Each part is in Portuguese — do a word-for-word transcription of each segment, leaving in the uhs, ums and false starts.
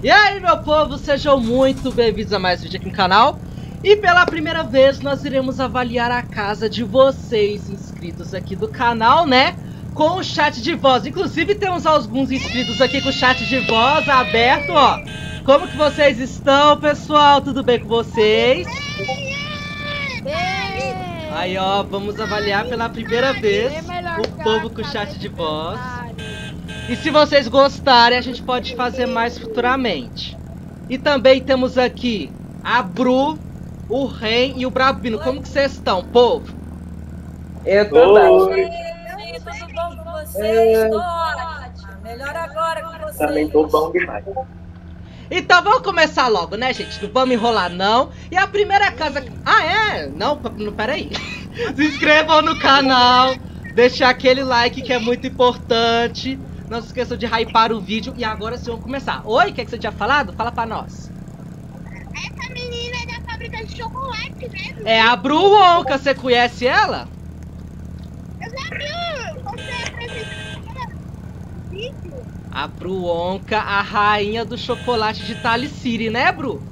E aí, meu povo, sejam muito bem-vindos a mais um vídeo aqui no canal. E pela primeira vez nós iremos avaliar a casa de vocês inscritos aqui do canal, né? Com o chat de voz. Inclusive temos alguns inscritos aqui com o chat de voz aberto, ó. Como que vocês estão, pessoal? Tudo bem com vocês? Aí, ó, vamos avaliar pela primeira vez o povo com o chat de voz. E se vocês gostarem, a gente pode fazer mais futuramente. E também temos aqui a Bru, o Ren e o Brabino. Como que vocês estão, povo? Eu tô bem. Tudo bom com vocês? Tô ótimo. Melhor agora com vocês. Também tô bom demais. Então vamos começar logo, né, gente? Não vamos enrolar, não. E a primeira casa... Ah, é? Não, não, peraí. Se inscrevam no canal. Deixar aquele like que é muito importante. Não se esqueçam de hypar o vídeo. E agora sim vamos começar. Oi, o que, é que você tinha falado? Fala pra nós. Essa menina é da fábrica de chocolate mesmo. É a Bru Wonka, você conhece ela? Eu já vi você apresentando vídeo. A Bru Wonka, a rainha do chocolate de Tally City, né, Bru?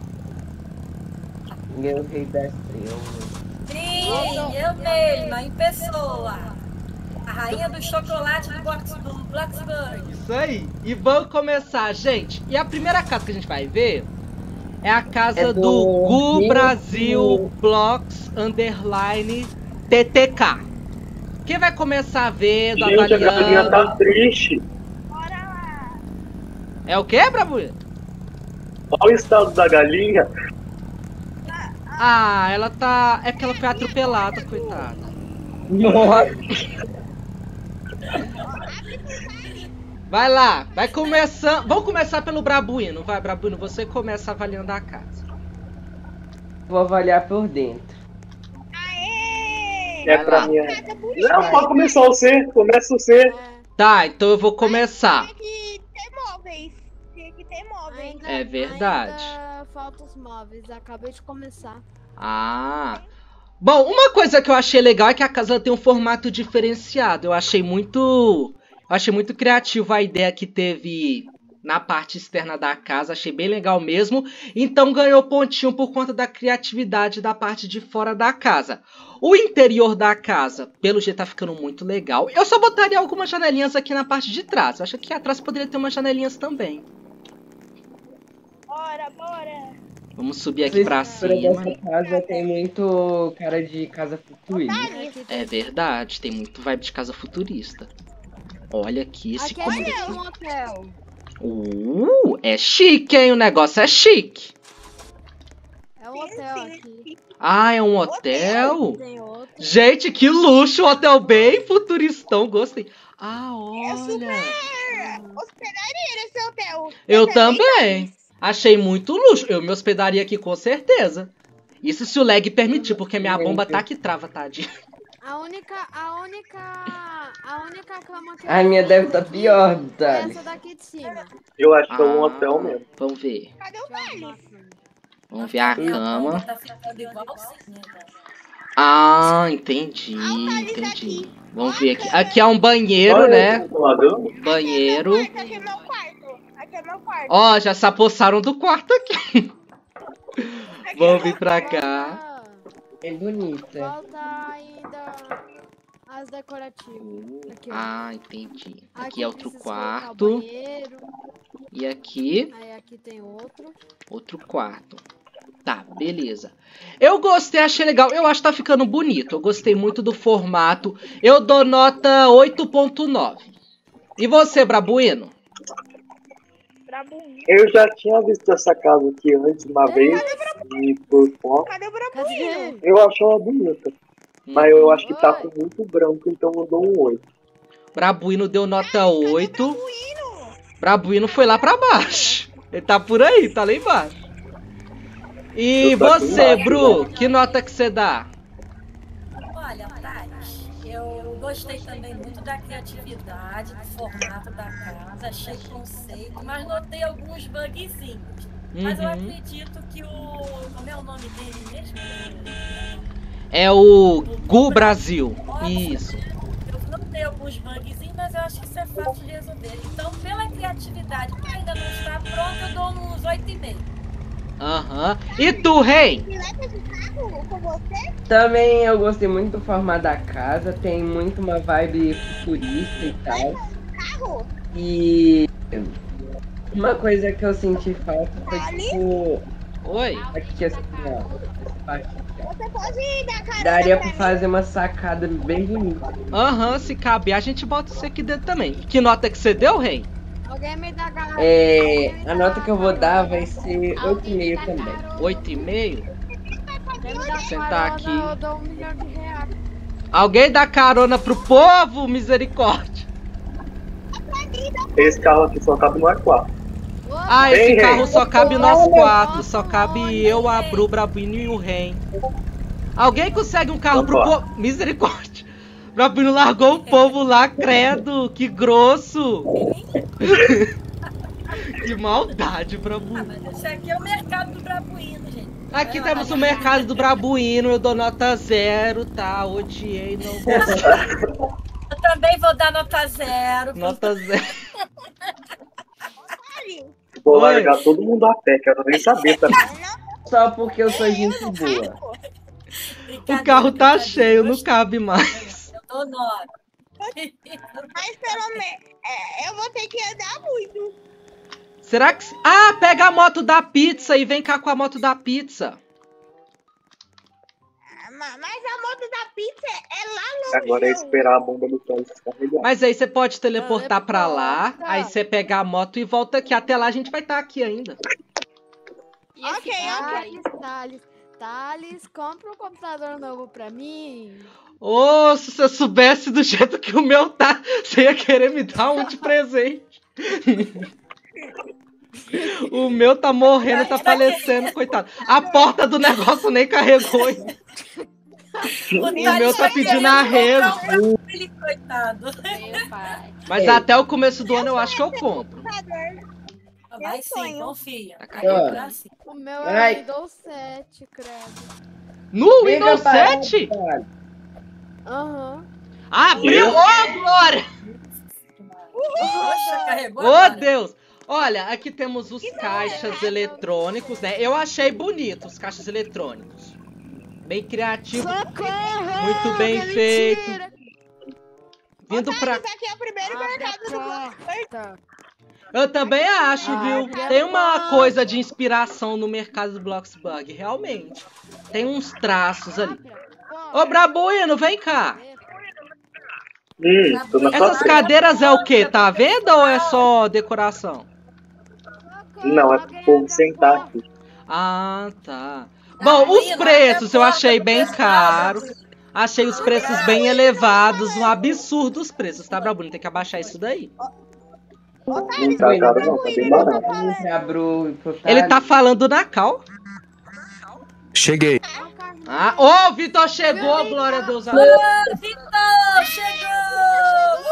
Meu rei da estrela. Sim, eu mesma, em pessoa. A rainha do chocolate do Box- do Blacksburg. Isso aí. E vamos começar, gente. E a primeira casa que a gente vai ver é a casa É do, do Gu Rio- Brasil Blocks Underline T T K. Quem vai começar vendo, Gente, a galinha avaliando? tá triste. Bora lá. É o que, Brabu? Olha o estado da galinha. Ah, ela tá... É porque ela foi atropelada, coitada. Nossa. Vai lá, vai começando. Vamos começar pelo Brabuino. Vai, Brabuino, você começa avaliando a casa. Vou avaliar por dentro. Aê! É Vai pra lá. minha... Casa bonita. Não, pode começar você. Começa você. Tá, então eu vou começar. Tem que ter móveis. Tem que ter móveis. Ainda, É verdade. Ainda falta os móveis, acabei de começar. Ah. Bom, uma coisa que eu achei legal é que a casa tem um formato diferenciado. Eu achei muito... Eu achei muito criativo a ideia que teve na parte externa da casa. Achei bem legal mesmo. Então ganhou pontinho por conta da criatividade da parte de fora da casa. O interior da casa, pelo jeito, tá ficando muito legal. Eu só botaria algumas janelinhas aqui na parte de trás. Eu acho que atrás poderia ter umas janelinhas também. Bora, bora. Vamos subir aqui pra A cima. dessa casa tem muito cara de casa futurista. Aqui tem, É verdade, tem muito vibe de casa futurista. Olha aqui esse aqui é cômodo tipo aqui. um hotel. Uh, é chique, hein? O negócio é chique. É um hotel aqui. Ah, é um hotel? Tem outro. Gente, que luxo! Um hotel bem futuristão, gostei. Ah, É super olha. hospedaria nesse hotel. Eu Esse é também. bem Achei muito luxo. Eu me hospedaria aqui com certeza. Isso se o lag permitir, porque minha bomba tá que trava, tadinha. A única, a única, a única cama que A minha deve estar pior, é Thales. essa daqui de cima. Eu acho que é um Ah, hotel mesmo. Vamos ver. Cadê o Deixa eu Thales? arrumar. Vamos ver a Minha cama. bomba tá ficando igualzinha. Ah, entendi, Ah, o Thales entendi. aqui. Vamos ver aqui. Aqui é um banheiro, Olha, né? controlador. Banheiro. Aqui é meu quarto. Aqui é meu quarto. Ó, já se apossaram do quarto aqui. Aqui Vamos é vir meu- pra cá. Falta, É bonita. falta ainda as decorativas. Aqui, ó. Ah, entendi. Aqui é outro precisa colocar o quarto. banheiro. E aqui, Aí aqui tem outro. outro quarto. Tá, beleza. Eu gostei, achei legal. Eu acho que tá ficando bonito. Eu gostei muito do formato. Eu dou nota oito ponto nove. E você, Brabuino? Brabuinho. Eu já tinha visto essa casa aqui antes uma vez. E por foto. Cadê o Brabuinho? Cadê? Eu acho ela bonita. Mas eu acho que tá com muito branco, então eu dou um oito. Brabuino deu nota oito. Brabuinho. Brabuino foi lá pra baixo. Ele tá por aí, tá lá embaixo. E Eu tô aqui você, embaixo, Bru, que nota que você dá? Olha, Thales, eu gostei também muito da criatividade, do formato da casa, achei conceito, mas notei alguns bugzinhos. Mas eu Uhum. acredito que o... Como é o nome dele mesmo? É o Gu Brasil. Isso. Eu notei alguns bugzinhos, mas eu acho que isso é fácil de resolver. Então, pela criatividade que ainda não está pronta, eu dou e meio. Aham. E tu, Rei? Pilota de carro com você? Também eu gostei muito do formato da casa, tem muito uma vibe futurista e tal. Carro? E uma coisa que eu senti falta foi tipo. Oi? Aqui assim, ó. Essa parte aqui, ó. Você pode dar carona Daria pra pra mim? fazer uma sacada bem bonita. Aham, se cabe, a gente bota isso aqui dentro também. Que nota que você deu, Rei? Alguém me dá garrafa. É, a nota que eu vou dar vai ser oito e meio também. Oito e meio? Alguém me dá Sentar carona, aqui. eu dou um milhão de reais. Alguém dá carona pro povo? Misericórdia. Esse carro aqui só cabe no A quatro. Ah, esse Ei, carro Rei. só cabe nós quatro. Só cabe eu, a Bru, o Brabuino e o Ren. Alguém consegue um carro pro Opa. povo? Misericórdia. O Brabuino largou o povo lá, credo. Que grosso. Que maldade, Brabuino. Mas esse aqui é o mercado do Brabuíno, gente. Aqui Vai lá, temos o vai mercado do Brabuino. Eu dou nota zero, tá? Odiei, não gostei. Eu também vou dar nota zero. Nota zero. Vou Oi. largar todo mundo a pé, quero nem saber também. Só porque eu sou gente boa. O carro tá cheio, não cabe mais. Eu dou nove. Mas pelo menos é, eu vou ter que andar muito. Será que... Ah, pega a moto da pizza e vem cá com a moto da pizza. Ah, ma- Mas a moto da pizza é lá longe. Agora é esperar a bomba do trânsito descarregar. Mas aí você pode teleportar pra lá, Teleporta. aí você pega a moto e volta aqui. Até lá a gente vai estar aqui ainda. Ok, ok. Thales, Thales, Thales, compra um computador novo pra mim. Ô, se você soubesse do jeito que o meu tá, você ia querer me dar um de presente. O meu tá morrendo, tá falecendo, coitado. A porta do negócio nem carregou ainda. O meu tá pedindo arrego. Ele, coitado. Meu pai. Mas até o começo do ano eu acho que eu compro. Computador. Vai sim, sonho. confia. Tá caindo. Vai sim. O meu Ai. é Windows sete, credo. No Liga Windows pra ela, sete? cara. Aham. Abriu! Ô, Glória! Poxa, carregou Ô, agora. Deus! Olha, aqui temos os caixas eletrônicos, né? Eu achei bonito os caixas eletrônicos. Bem criativo, Socorro! muito bem que feito. mentira. Vindo pra... Esse aqui é o primeiro mercado do bloco. Porta. Eu também acho, viu? Abre a Tem uma porta. coisa de inspiração no mercado do Bloxburg, realmente. Tem uns traços ali. Ô, Brabuino, vem cá. Hum, tô na sua Essas frente. cadeiras é o quê? Tá à venda ou é só decoração? Não, é pro povo sentar aqui. Ah, tá. Bom, os preços eu achei bem caros. Achei os preços bem elevados. Um absurdo os preços, tá, Brabuino? Tem que abaixar isso daí. Não tá caro não, tá bem barato. Vamos pra Bru, pro Ele Thales. tá falando na cal. Cheguei. Ah, ô, o Vitor chegou, glória a Deus. Ô, Vitor, chegou!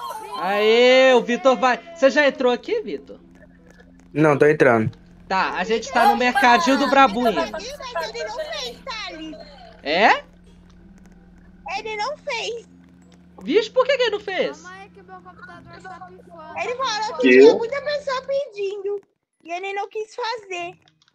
Aê, o Vitor vai. Você já entrou aqui, Vitor? Não, tô entrando. Tá, a gente tá no mercadinho do Brabuino. Mas ele não fez, Thales. É? Ele não fez. Vixe, por que que ele não fez? Calma aí que meu computador tá pifando. Ele falou que Que? tinha muita pessoa pedindo. E ele não quis fazer.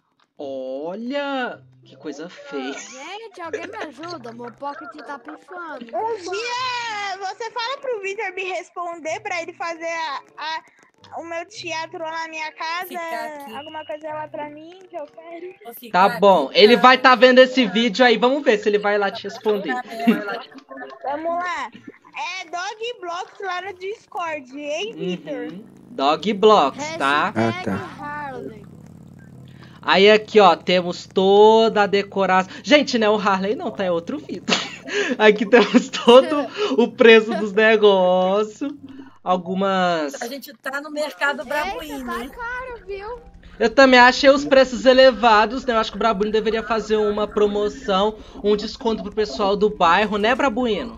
Olha, que coisa feia. Gente, alguém me ajuda? Meu pocket tá pifando. Um dia você fala pro Victor me responder pra ele fazer a, a- o meu teatro lá na minha casa. Ficar aqui. Alguma coisa lá pra mim que eu quero. Vou ficar Tá bom, aqui, ele tá? vai tá vendo esse vídeo aí, vamos ver se ele vai lá te responder. Vamos lá. É Dog Blocks lá no Discord, hein, Victor? Uhum. Dog Blocks, tá? Ah, tá. Harley. Aí aqui, ó, temos toda a decoração. Gente, não é o Harley não, tá? É outro Vitor. Aqui temos todo o preço dos negócios. Algumas... A gente tá no mercado Brabuíno, Eita, tá hein? caro, viu? Eu também achei os preços elevados, né? Eu acho que o Brabuino deveria fazer uma promoção, um desconto pro pessoal do bairro, né, Brabuino?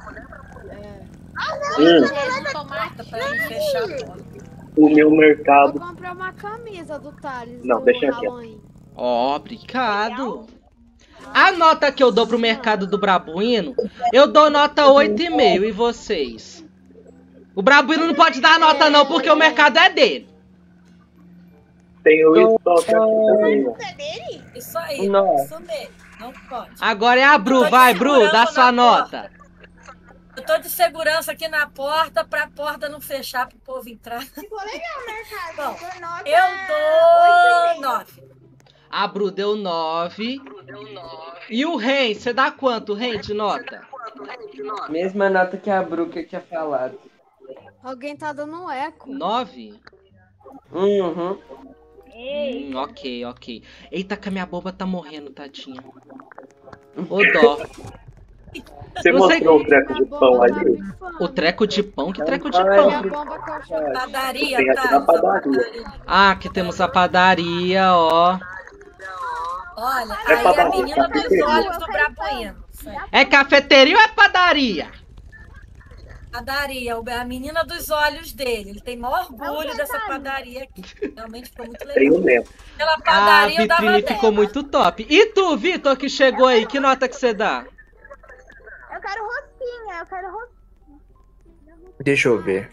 Hum, Tomata pra gente fechar a porta. o meu Vou mercado. comprar uma camisa do Thales. Não, do deixa aqui. Halloween. Ó, obrigado. A nota que eu dou pro mercado do Brabuino, eu dou nota oito e meio. E vocês? O Brabuino não pode dar nota não, porque o mercado é dele. Tem o estoque aqui também, ó. Isso é dele? Isso aí, Nossa. isso mesmo. Não pode. Agora é a Bru, Eu tô de vai, Bru, dá segurança sua na nota. Eu tô de segurança aqui na porta pra porta não fechar pro povo entrar. Ficou legal, mercado. Bom, Sua nota Eu dou oito e meio. nove. A Bru deu nove. E o Ren, você dá quanto, Ren, de nota? Mesma nota que a Bru que eu tinha falado. Alguém tá dando um eco. nove? Uhum. Hum, ok, ok. Eita, que a minha boba tá morrendo, tadinha. Ô dó. Você Não sei- mostrou o treco de pão tá ali? O treco de pão? Que treco de Ai, pão? É a bomba que eu chamo. Padaria, Tem aqui tá? na padaria. Ah, aqui temos a padaria, ó. Olha, É aí a padaria, menina dos cafeteria. olhos do Brabueno. É cafeteria ou é padaria? Padaria, a menina dos olhos dele. Ele tem maior orgulho dessa padaria aqui. Realmente ficou muito Tem o legal. mesmo. Pela A padaria eu dava vitrine dez. ficou muito top. E tu, Vitor, que chegou aí, que nota que você dá? Eu quero rosquinha, eu quero rosquinha. Deixa eu ver.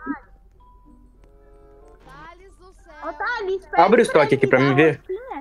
Thales do céu. Ô, Thales, Abre o estoque aqui pra mim ver.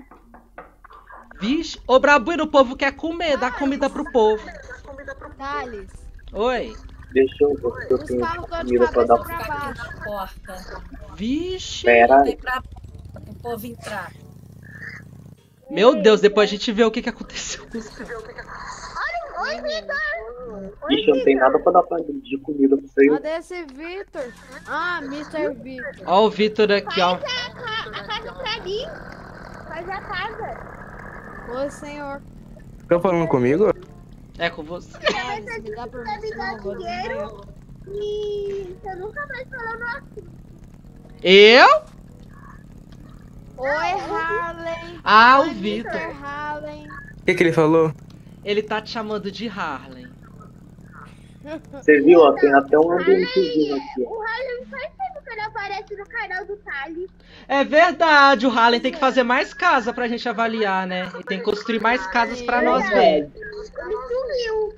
Vixe, ô Brabuino, o povo quer comer, dá comida pro povo. Thales. Oi. Deixa eu ver se eu Os tenho carros estão de comida pra dar. cabeça pra Ficar aqui baixo. na porta. Vixe. Pera aí. Tem pra o povo entrar. Meu Deus, depois a gente vê o que, que aconteceu com os caras. Oi, Vitor. Ixi, eu não tenho nada pra dar pra de comida pra você. Cadê esse Vitor? Ah, mister Vitor. Ó o Vitor aqui, ó. A, a casa pra mim. Faz a casa. Oi, senhor. Estão falando comigo? É com você. Thales, me dá pra Vai me você, dar não vou dinheiro. E você nunca mais falou no assunto. Eu? Oi, Harley. Ah, o Oi, Vitor. mister Harley. O que, que ele falou? Ele tá te chamando de Harley. Você viu, ó, tem até um ambientezinho aqui, ó. O Harley faz tempo que ele aparece no canal do Thales. É verdade, o Harley tem que fazer mais casa pra gente avaliar, né? E tem que construir mais casas pra nós ver. Ele sumiu.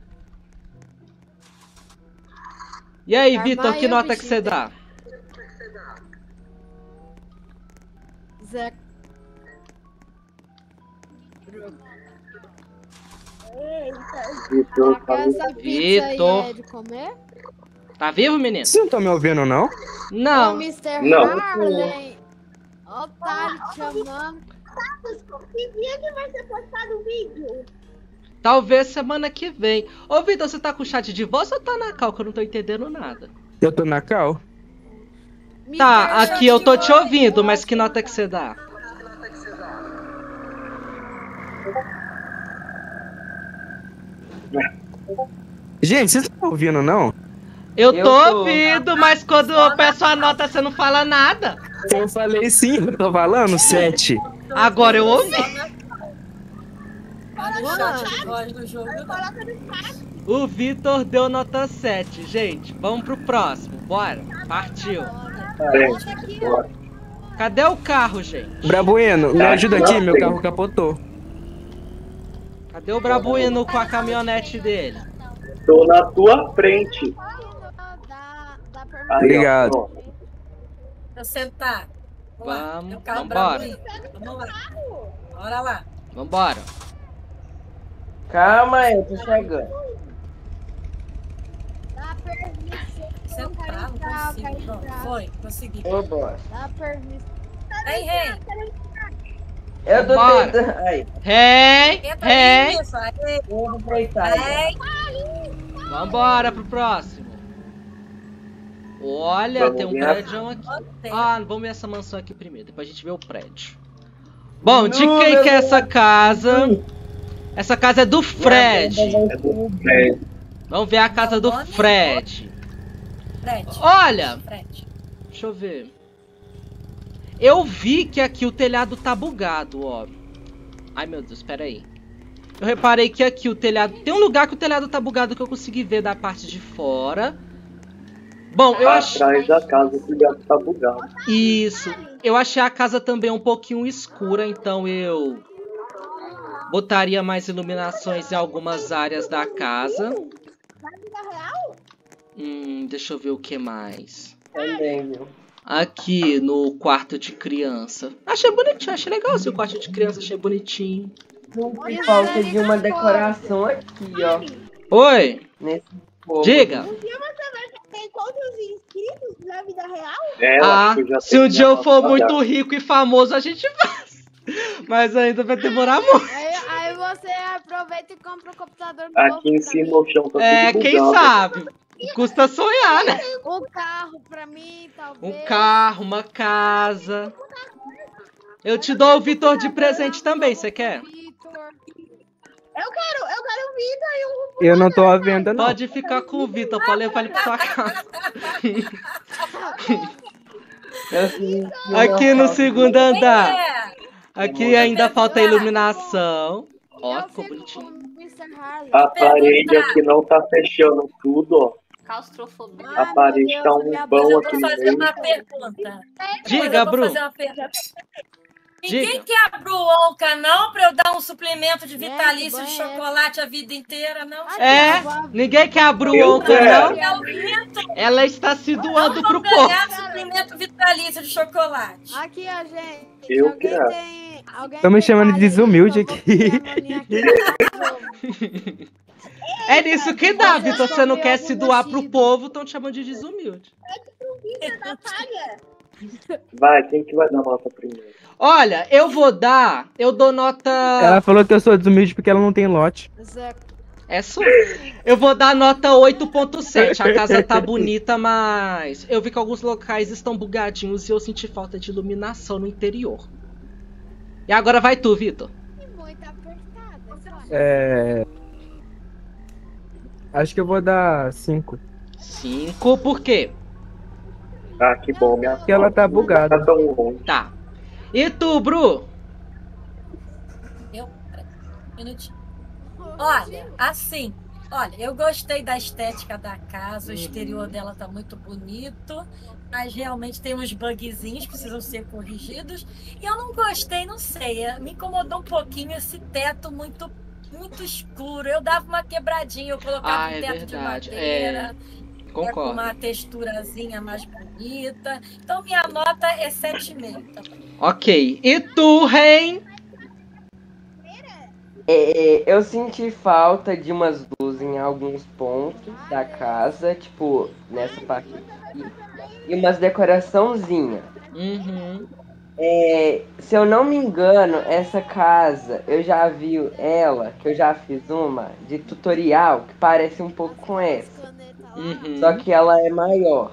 E aí, Armaia Vitor, que o nota que bichinho você dele. dá? Zé. Vitor, Taca essa falou. pizza aí Vitor. é de comer? Tá vivo, menino? Vocês não estão me ouvindo, não? Ô, Não. mister Não. Harley. Ó o Thales te chamando. Que dia que vai ser postado o vídeo? Talvez semana que vem. Ô, Vitor, você tá com chat de voz ou tá na cal? Que eu não tô entendendo nada. Eu tô na cal. Tá, mister aqui eu tô te Chat ouvindo, Boy, mas que nota que você dá? Gente, vocês não estão ouvindo, não? Eu Eu tô tô. ouvindo, mas quando eu peço a nota, você não fala nada. Eu falei sim, eu tô falando sete. Agora eu ouvi. Tá no chat de voz do jogo. O Vitor deu nota sete, gente. Vamos pro próximo. Bora. Partiu. Gente, bora. Cadê o carro, gente? Brabueno, me ajuda aqui, meu carro capotou. Cadê o Brabuino com a caminhonete dele? Tô na tua frente. Dá, dá pra mim. Aí, ó, Obrigado. ó. Pra sentar. Vamos lá. Vamos, Tem um carro vambora. brabo aí. Vamos lá. Bora lá. Vambora. Calma aí, eu tô chegando. Dá permissão. Sentar, não Quero consigo. entrar, Pronto, foi. Consegui. Ô, boy. Dá permissão. Vem, Rei. Eu tô Bora. tentando. Aí, Rei, Entra aí, rei. isso. Aí. eu vou aproveitar. Vem. Vambora pro próximo. Olha, Vamos tem um ver a- prédio aqui. Tem. Ah, vamos ver essa mansão aqui primeiro, depois a gente vê o prédio. Bom, de Não, quem meu que é Deus. essa casa? Essa casa é do Fred. É do Fred. Vamos ver a casa do Fred. Fred. Olha, Fred. deixa eu ver. Eu vi que aqui o telhado tá bugado, ó. Ai, meu Deus, pera aí. Eu reparei que aqui o telhado... Tem um lugar que o telhado tá bugado que eu consegui ver da parte de fora. Bom, eu achei... Atrás da casa, o gato tá bugado. Isso. Eu achei a casa também um pouquinho escura, então eu... botaria mais iluminações em algumas áreas da casa. Na vida real? Hum, deixa eu ver o que mais. Também, viu? Aqui no quarto de criança. Achei bonitinho, achei legal assim, o quarto de criança, achei bonitinho. Não falta de uma decoração aqui, ó. Oi, Nesse povo. diga. Um dia você vai ter quantos inscritos na vida real? É, eu Ah, acho que eu já se tenho um dia eu minha for nota muito já. rico e famoso, a gente faz. Mas ainda vai demorar muito. Aí, aí você aproveita e compra um computador novo Aqui em pra cima mim. o chão tá É, tudo quem bugado. sabe? Custa sonhar, né? Um carro pra mim, talvez. Um carro, uma casa. Eu te dou o Vitor de presente também, você quer? Vitor. Eu quero, eu quero o Vitor e o Eu não tô à venda, não. Pode ficar com o Vitor, pode levar ele pra sua casa. Eu senti uma Aqui no falta de- segundo Quem andar. é? Aqui ainda falta iluminação. Ó, Eu ficou fico bonitinho. com o mister Harley. A parede aqui não tá fechando tudo, ó. Claustrofobia. A parede tá um minha Mas vão eu aqui vou no fazer meio. uma pergunta. Diga, eu vou Bru. fazer uma pergunta. Ninguém Diga. quer a Bruonca, não, pra eu dar um suplemento de Gente, vitalício de banheiro. chocolate a vida inteira, não? É, ninguém quer a Bruonca, Eu não? É o Vitor, Ela está se doando pro vamos povo. ganhar suplemento vitalício de chocolate. Aqui, ó, gente. Eu alguém quero. tem. Alguém Tão me tem chamando de palha aí, desumilde por favor, aqui. que a maninha aqui tá É nisso que dá, Olha, Vitor. Você não comeu quer se algum doar pro vestido. povo, estão te chamando de desumilde. Vai, quem que vai dar nota primeiro? Olha, eu vou dar. Eu dou nota. Ela falou que eu sou desumilde porque ela não tem lote. Zé, É só. Eu vou dar nota oito ponto sete. A casa tá bonita, mas eu vi que alguns locais estão bugadinhos e eu senti falta de iluminação no interior. E agora vai tu, Vitor. muito apertada. É. Acho que eu vou dar cinco. Cinco, por quê? Ah, que bom, minha Porque ela tá bugada. Não tá tão longe. Tá. E tu, Bru? Eu, peraí, um minutinho. Olha, assim, olha, eu gostei da estética da casa, o exterior dela tá muito bonito, mas realmente tem uns bugzinhos que precisam ser corrigidos. E eu não gostei, não sei, me incomodou um pouquinho esse teto muito, muito escuro. Eu dava uma quebradinha, eu colocava Ah, um é teto de verdade, madeira. Com Concordo. uma texturazinha mais bonita. Então, minha nota é sete vírgula cinco. Tá bom? Ok. E tu, Ren? É, eu senti falta de umas luzes em alguns pontos da casa, tipo, nessa parte aqui. E umas decoraçãozinhas. Uhum. É, se eu não me engano, essa casa, eu já vi ela, que eu já fiz uma, de tutorial, que parece um pouco com essa. Uhum. Só que ela é maior.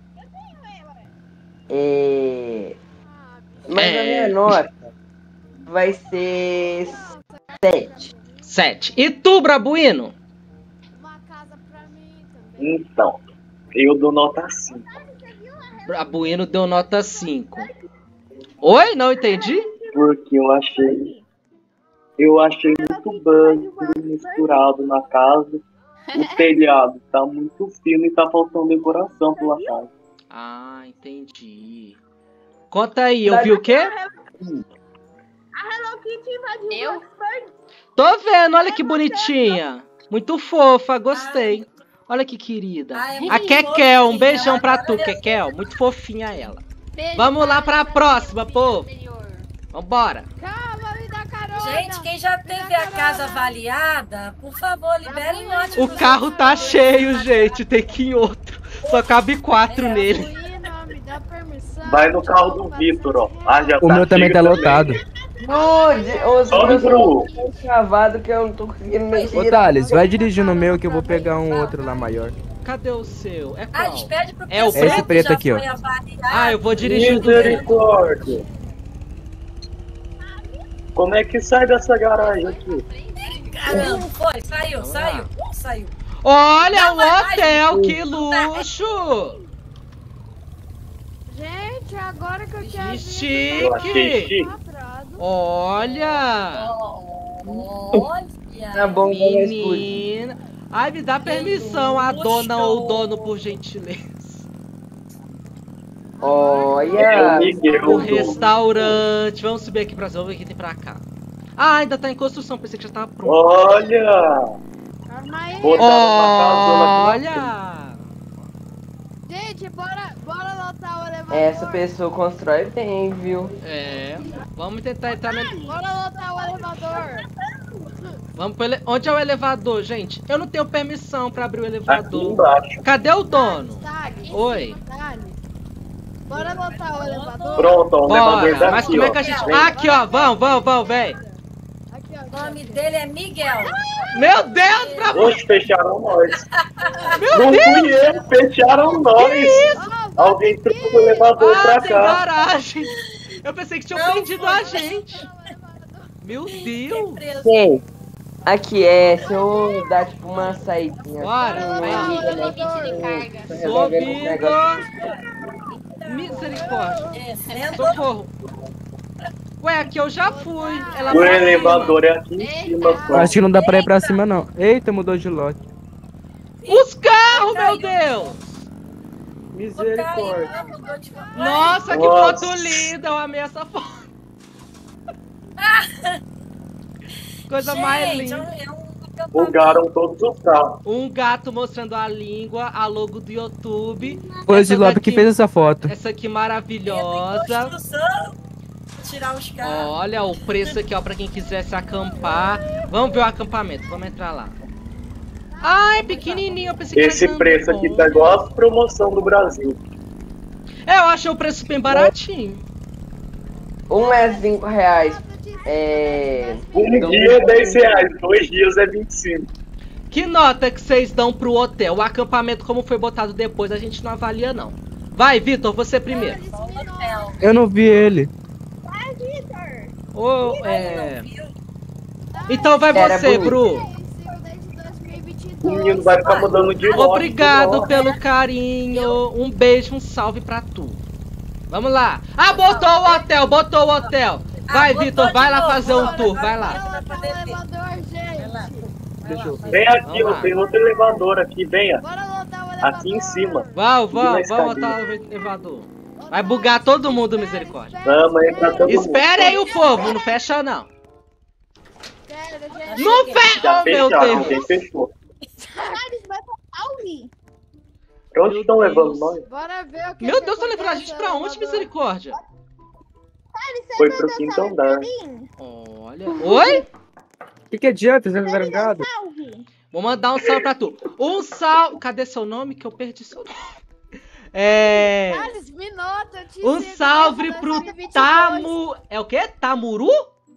É... Mas É. a minha nota vai ser sete. Sete. E tu, Brabuíno? Uma casa pra mim também. Então, eu dou nota cinco. Brabuíno deu nota cinco. Oi? Não entendi? Porque eu achei. Eu achei muito bug misturado na casa. O telhado tá muito fino e tá faltando decoração pela casa. Ah, entendi. Conta aí, eu vi o quê? A Hello Kitty invadiu Eu? Oxford. Tô vendo, olha que bonitinha. Muito fofa, gostei. Olha que querida. Ai, é A muito Kekel, um fofinha, beijão pra ela tu, adora- Kekel. Muito fofinha ela. Beijo, Vamos lá pra Thalita, próxima, filha povo. anterior. Vambora. Calma, me dá carona. Gente, quem já teve a casa avaliada, por favor, liberem lote. O pros carro tá moradores. cheio, gente. Tem que ir em outro. Só cabe quatro É, nele. Buíno, me dá permissão. Vai no carro do Vitor, ó. Ah, já O tá meu também cheio tá lotado. Ô, os Ó, meus Bru. são tão chavado que eu não tô conseguindo mexer. Ô Thales, vai dirigindo o meu que eu vou pegar um outro lá maior. Cadê o seu? É Ah, qual? despede pro É o pessoal esse que preto já aqui, ó. foi avaliado. Ah, eu vou dirigir do Misericórdia. Como é que sai dessa garagem aqui? Caramba, foi, saiu, Vamos saiu, lá. saiu. Olha Não, o vai, vai. hotel, que luxo! Gente, agora que eu tinha Que visto, chique. Eu achei chique. comprado. Olha! Olha. Tá bom, vamos explodir. Menina! Ai, me dá permissão, a dona ou o dono, por gentileza. Eu Olha, liguei O o dono. restaurante. Vamos subir aqui pra cima, vamos ver o que tem pra cá. Ah, ainda tá em construção, pensei que já tava pronto. Olha! Calma aí. Botaram uma casona aqui na frente. Olha! Gente, bora, bora lotar o elevador Essa pessoa constrói bem, viu? É. Vamos tentar entrar no... Bora lotar o elevador. Vamos pro ele... Onde é o elevador, gente? Eu não tenho permissão pra abrir o Aqui elevador. embaixo. Cadê o dono? Thales, Oi. Thales. Bora lotar o elevador. Pronto, ó, o elevador Bora. daqui, Mas como é que a ó. gente... Vem. Aqui, ó. Vamos, vamos, vamos, vem. Aqui, ó. O nome dele é Miguel. Meu Deus, pra... Hoje fecharam nós. Meu Não Deus. fui eu, fecharam nós. Alguém trouxe o elevador Ah, pra tem cá. garagem. Eu pensei que tinham Não, prendido foi. a gente. Meu Deus. Preso. Sim. Aqui é, se eu dar tipo uma saidinha. Bora, assim, vem. uma amiga, né, Limite tô Sou resolvendo um negócio. Vitor. Misericórdia. Descendo. Socorro. Ué, aqui eu já fui. Ela O pra elevador é aqui em cima, só. Acho que não dá pra ir pra cima, não. Eita, mudou de lote. cima. Os carros, meu Deus. Misericórdia. Nossa, que Nossa. foto linda. Eu amei essa foto. Coisa mais Gente, linda. é um- é um acampamento. Bugaram todos os carros. Um gato mostrando a língua, a logo do YouTube. Foi o Essa Zilob daqui- que fez essa foto. Essa aqui Entra em maravilhosa. construção. Tirar os carros. Olha o preço aqui, ó, pra quem quisesse acampar. Vamos ver o acampamento, vamos entrar lá. Ah, é pequenininho, eu pensei que Esse era preço aqui tá igual a promoção do Brasil. É, eu achei o preço bem baratinho. Um é cinco reais. É. Um Dois- dia é dez reais, dois dias é vinte e cinco. Que nota que vocês dão pro hotel? O acampamento, como foi botado depois, a gente não avalia, não. Vai, Vitor, você primeiro. Só o hotel. Eu não vi ele. Ô, Ele é... não viu. Então vai Era você, bonito. Bru. O menino vai ficar mudando de lote. Obrigado pelo carinho. Um beijo, um salve pra tu. Vamos lá. Ah, botou o hotel, botou o hotel. Vai, Ah, botou Vitor, de vai lá novo, fazer um bora, tour, vai vai lá. lá. Bora lotar o elevador, Vai lá. gente. Vai Deixa eu lá. Vem aqui, Vamos ó, lá. tem outro elevador aqui, venha. Bora lotar o elevador. Aqui em cima. Vamos, Subi na vamos, vamos escadinha. botar o elevador. Vai bugar todo mundo, misericórdia. Vamos aí pra todo mundo. Espere aí o povo, não fecha não. Sério, gente. Não fecha, Já oh meu fecharam, Deus. alguém fechou. Thales, vai pra Salve. Pra onde Meu estão Deus. levando nós? Bora ver o que Meu que Deus, tá levando a acontece gente no pra onde, elevador. misericórdia? Thales, você Foi manda pro quinto salve andar. pra mim? Olha. Oi? O que, que adianta? Você vai zangado? Salve. Vou mandar um salve pra tu. Um salve. Cadê seu nome? Que eu perdi seu nome. É. Thales, me nota, eu te Um sigo salve desde pro dois mil e vinte e dois. Tamu. É o quê? Tamuru?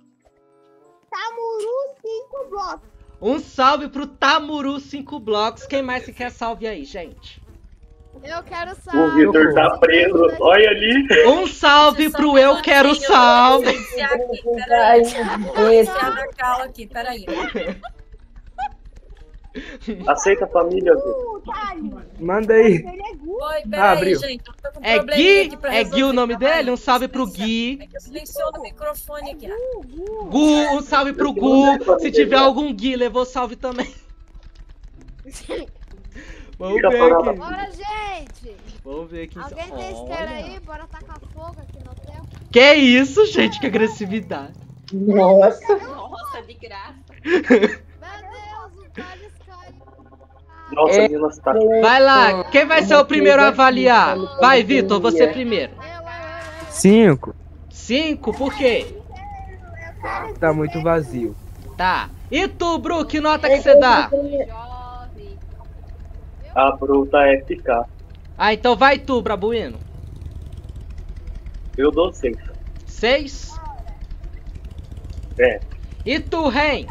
Tamuru cinco blocos. Um salve pro Tamuru cinco blocos. Quem mais que quer salve aí, gente? Eu quero O salve. Vitor tá preso. Olha ali. Um salve pro Eu Quero Salve. Aqui, peraí. Vou iniciar na cal aqui, peraí. Aceita a família, Vitor. Uh, Thales, Manda aí. ele é Gu. Oi, Ah, peraí, abriu. gente. Eu tô com um É probleminha Gui? aqui pra É Gui o resolver, nome calma aí. dele? Um salve pro Gui. É que eu silencio o microfone aqui, ó. Gu, Gu. Gu, um salve pro Gu. Se tiver algum Gui, levou salve também. Vamos Tira ver a parada. aqui. Bora, gente. Vamos ver aqui. Alguém tem esteira Olha. aí? Bora tacar fogo aqui no hotel. Que isso, gente? Que agressividade. Nossa. Nossa, de graça. Meu Deus, o Thales caiu. Nossa, É. menina, você tá Vai lá. Quem vai ser o primeiro a avaliar? Vai, Vitor, você primeiro. Eu, eu, eu, eu. Cinco. Cinco, por quê? Tá muito vazio. Tá. E tu, Bru, que nota que você dá? Jovem. a bruta é ficar. Ah, então vai tu, Brabuino. Eu dou seis. Seis. É. E tu, Ren?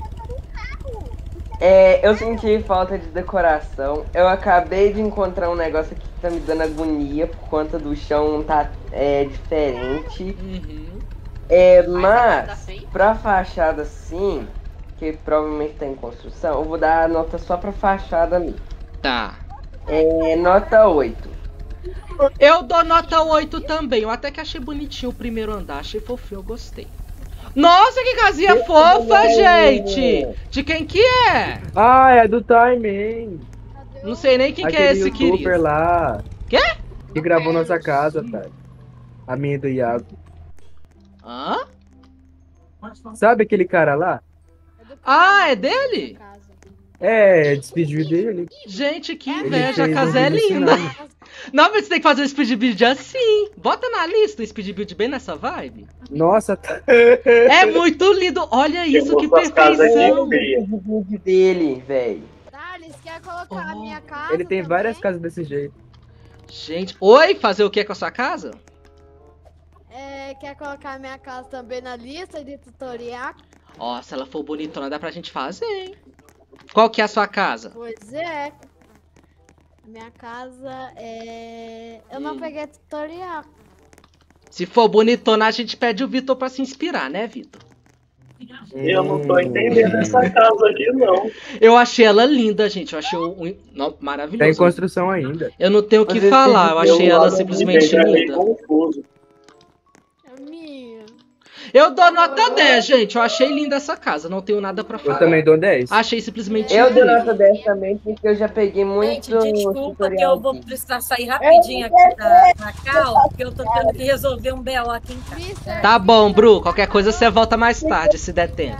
É, eu senti falta de decoração. Eu acabei de encontrar um negócio aqui que tá me dando agonia por conta do chão tá é, diferente. Uhum. É, Tá mas feio? pra fachada sim, que provavelmente tá em construção, eu vou dar a nota só pra fachada mesmo. Tá. É nota oito. Eu dou nota oito também. Eu até que achei bonitinho o primeiro andar. Achei fofinho, eu gostei. Nossa, que casinha fofa, gente! De quem que é? Ah, é do Time, Não sei nem quem que é Aquele esse, youtuber querido. lá. Quê? Que gravou nossa casa, tá? A minha e do Iago. Hã? Sabe aquele cara lá? É do Ah, é Thales, dele? no caso. É, despediu dele. Gente, que Ele inveja, a fez casa um é vídeo linda. ensinando. Não, mas você tem que fazer um speed build assim. Bota na lista o speed build bem nessa vibe. Nossa, tá. É muito lindo. Olha isso, que mostrou as casas aqui, perfeição. feia. O vídeo dele, velho. Thales, quer colocar a Oh. minha casa Ele tem também? várias casas desse jeito. Gente, oi, fazer o que com a sua casa? É, quer colocar a minha casa também na lista de tutorial? Ó, se ela for bonitona, dá pra gente fazer, hein? Qual que é a sua casa? Pois é. Minha casa é... Eu não Hum. peguei tutorial. Se for bonitona, a gente pede o Vitor pra se inspirar, né, Vitor? Eu não tô entendendo essa casa aqui, não. Eu achei ela linda, gente. Eu achei um, um- não, Tá em maravilhoso. construção ainda. Eu não tenho o que Mas esse falar. Eu vídeo achei eu ela adoro simplesmente É meio linda. confuso. É minha. Eu dou nota dez, gente. Eu achei linda essa casa. Não tenho nada pra Eu falar. também dou dez. Achei simplesmente Eu dou incrível. nota dez também, porque eu já peguei muito Gente, desculpa que tutorial eu vou aqui. precisar sair rapidinho aqui da, da cal, porque eu tô tendo que resolver um B O aqui em casa. mister Tá bom, Bru. Qualquer coisa você volta mais tarde, se der tempo.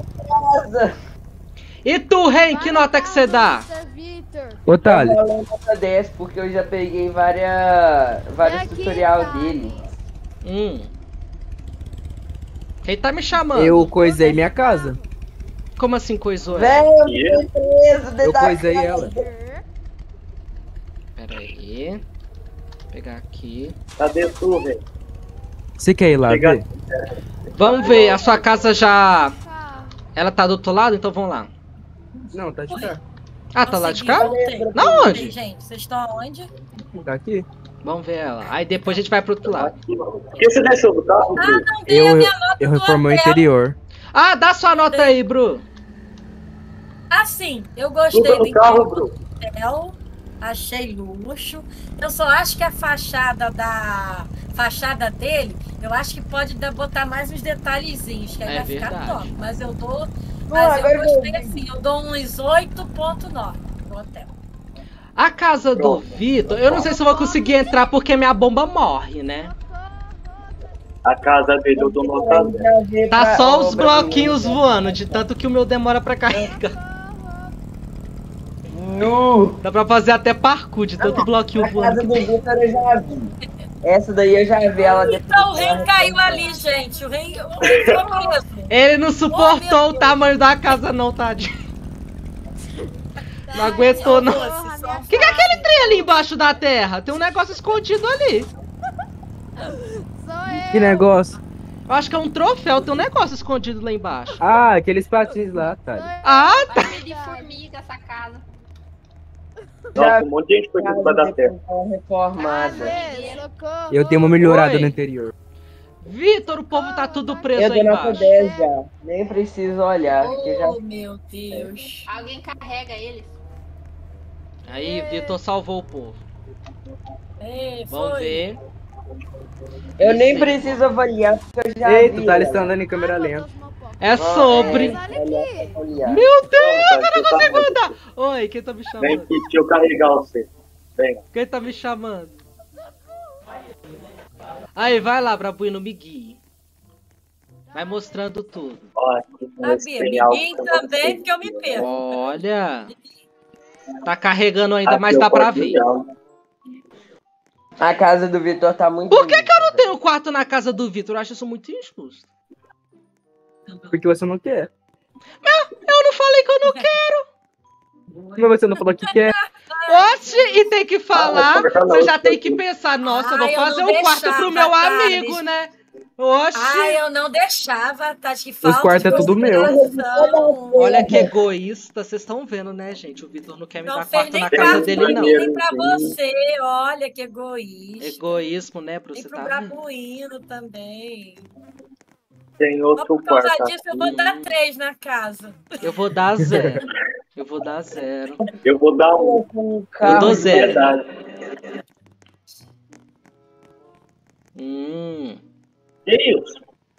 E tu, Ren, que nota que você dá? mister Victor. Ô, Eu Thales, dou nota dez, porque eu já peguei várias, vários Vem aqui, tutorial Thales. dele. Hum. Quem tá me chamando? eu coisei minha casa. Como assim coisou ela? Velho, eu fiquei preso dentro Eu da coisei casa. ela. Pera aí. Vou pegar aqui. Cadê tu, velho? Você quer ir lá Pegar- ver? Vamos ver. A sua casa já... Tá. Ela tá do outro lado? Então vamos lá. Não, tá de cá. Ah, tá lá de cá? Voltei. Na Voltei, onde? gente, vocês estão aonde? Tá aqui. Vamos ver ela. Aí depois a gente vai pro outro lado. Por que você desceu do carro, Bru? Não dei a Eu, minha nota eu do reformei o hotel. interior. Ah, dá sua nota aí, Bru. Assim, eu gostei Suba do no carro, interior Bru. do hotel, achei luxo. Eu só acho que a fachada da fachada dele, eu acho que pode dar- botar mais uns detalhezinhos, que aí É vai ficar verdade. top. Mas eu dou, Não, mas agora eu eu gostei vou- assim, eu dou uns oito ponto nove no hotel. A casa do Vitor, eu não sei se eu vou conseguir entrar porque minha bomba morre, né? A casa dele eu dou nota dez. Tá só os bloquinhos voando, de tanto que o meu demora pra carregar. Nu! Dá pra fazer até parkour de tanto bloquinho A casa voando. do Vitor eu já vi. Essa daí eu já vi ela depois. Então o rei caiu ali, gente. O rei, o rei ficou preso. Ele não Oh, suportou meu o tamanho da casa não, tadinho. Não aguentou não. Doce, só O que, que é aquele trem ali embaixo da terra? Tem um negócio escondido ali. Sou eu. Que negócio? Eu acho que é um troféu, tem um negócio escondido lá embaixo. Ah, aqueles patins lá, Thales. Ah, Vai ser de formiga essa casa. Nossa, um monte de gente foi por causa da terra. Reformada. Thales, socorro. Eu dei uma melhorada Oi. no interior. Vitor, o povo tá tudo preso Eu aí dou nota embaixo. dez já. Nem preciso olhar, porque já Oh, meu Deus. Alguém carrega eles. Aí, Vitor salvou o povo. Ei, Vamos foi. ver. Eu nem preciso avaliar, porque eu já Eita, vi. o Thales ela. tá andando em câmera lenta. É sobre. Olha aqui. Avaliar. Meu Deus, Vamos, eu não tá, consigo tá. andar. Oi, quem tá me Vem chamando? aqui, deixa eu carregar você. Vem. Quem tá me chamando? Aí, vai lá, Brabuino, me guie. Vai mostrando tudo. Ó, aqui com esse Sabia, tem algo ninguém pra também, você. porque eu me perco. Olha. Tá carregando ainda, Aqui mas eu dá pra posso ver. olhar. A casa do Vitor tá muito Por que que eu não bonita. tenho quarto na casa do Vitor? Eu acho isso muito injusto. Porque você não quer. Eu não falei que eu não quero. Mas você não falou que quer. Oxe, e tem que falar. Você já tem que pensar, nossa, eu vou Ai, eu fazer não um quarto deixava, pro meu Thales. amigo, né? Oxe. Ai, eu não deixava, tá? Que falta quartos de é tudo meu. consideração. Olha que egoísta, vocês estão vendo, né, gente? O Vitor não quer me Não dar fez quarto nem na pra casa mim, dele, não. nem pra você. Olha que egoísta. Egoísmo, né, Bru? Nem Você pro tá vendo? Brabuíno também. Tem Só outro por causa quarto disso, eu aqui. vou dar três na casa. Eu vou dar zero. Eu vou dar zero. Eu vou dar um. Um Eu dou carro zero. Verdade. Hum. Que isso?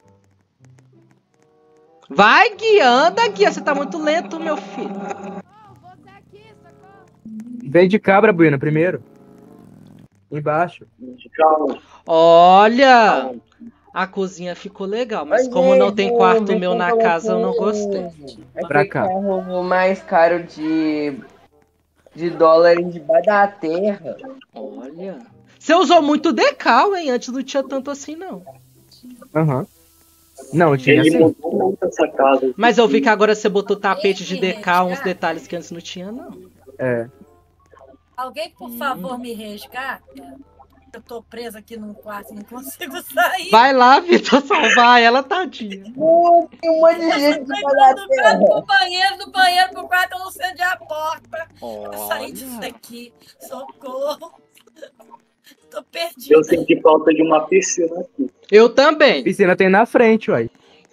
Vai, Guia, anda, Guia. Você tá muito lento, meu filho. Você aqui, socorro. Vem de cabra, Buena, primeiro. Embaixo. Calma. Olha. A cozinha ficou legal, mas como não tem quarto meu na casa, eu não gostei. Pra Aquele cá. carro mais caro de, de dólares debaixo da terra. Olha. Você usou muito decal, hein? Antes não tinha tanto assim, não. Aham. Não, tinha Ele assim. mudou muito essa casa. Mas eu vi que agora você botou tapete de decal, uns detalhes que antes não tinha, não. É. Alguém, por Hum. favor, me resgata? Eu tô presa aqui num quarto e não consigo sair. Vai lá, Vitor, salvar ela, tadinha. Tem um monte de gente Tô debaixo da entrando do quarto terra. pro banheiro, do banheiro pro quarto, eu não sei onde é a porta. Eu saí disso Olha. aqui. Socorro. Tô perdida. Eu senti falta de uma piscina aqui. Eu também. Piscina tem na frente, uai.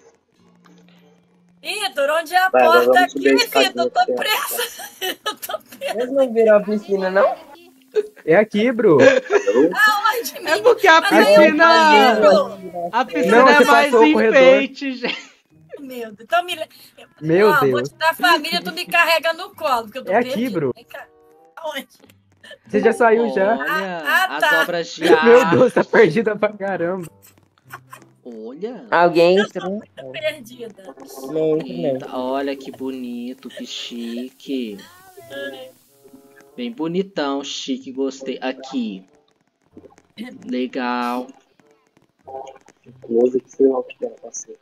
Vitor, onde é a Vai, vai, porta vamos subir a aqui, escadinha Vitor? Eu tô aqui, ó. presa. Eu tô presa. Eles não viram a piscina, não? É aqui, bro. Aonde, É menino? porque a Mas aí eu piscina. banheiro. A piscina Não, é você mais passou o corredor. enfeite, gente. Meu Deus. Então me... Meu Ó, Vou Deus. te dar a família, tu me carrega no colo. Porque eu tô É aqui, perdida. bro. Vem cá. Aonde? Você já saiu já. Olha, Ah, ah, as tá. obras de Meu arte. Deus, tá perdida pra caramba. Olha. Alguém entrou. Tô perdida. Não, não. Eita, olha que bonito, que chique. Bem bonitão, chique, gostei. Aqui. Legal. Close que sei lá o que era pra ser.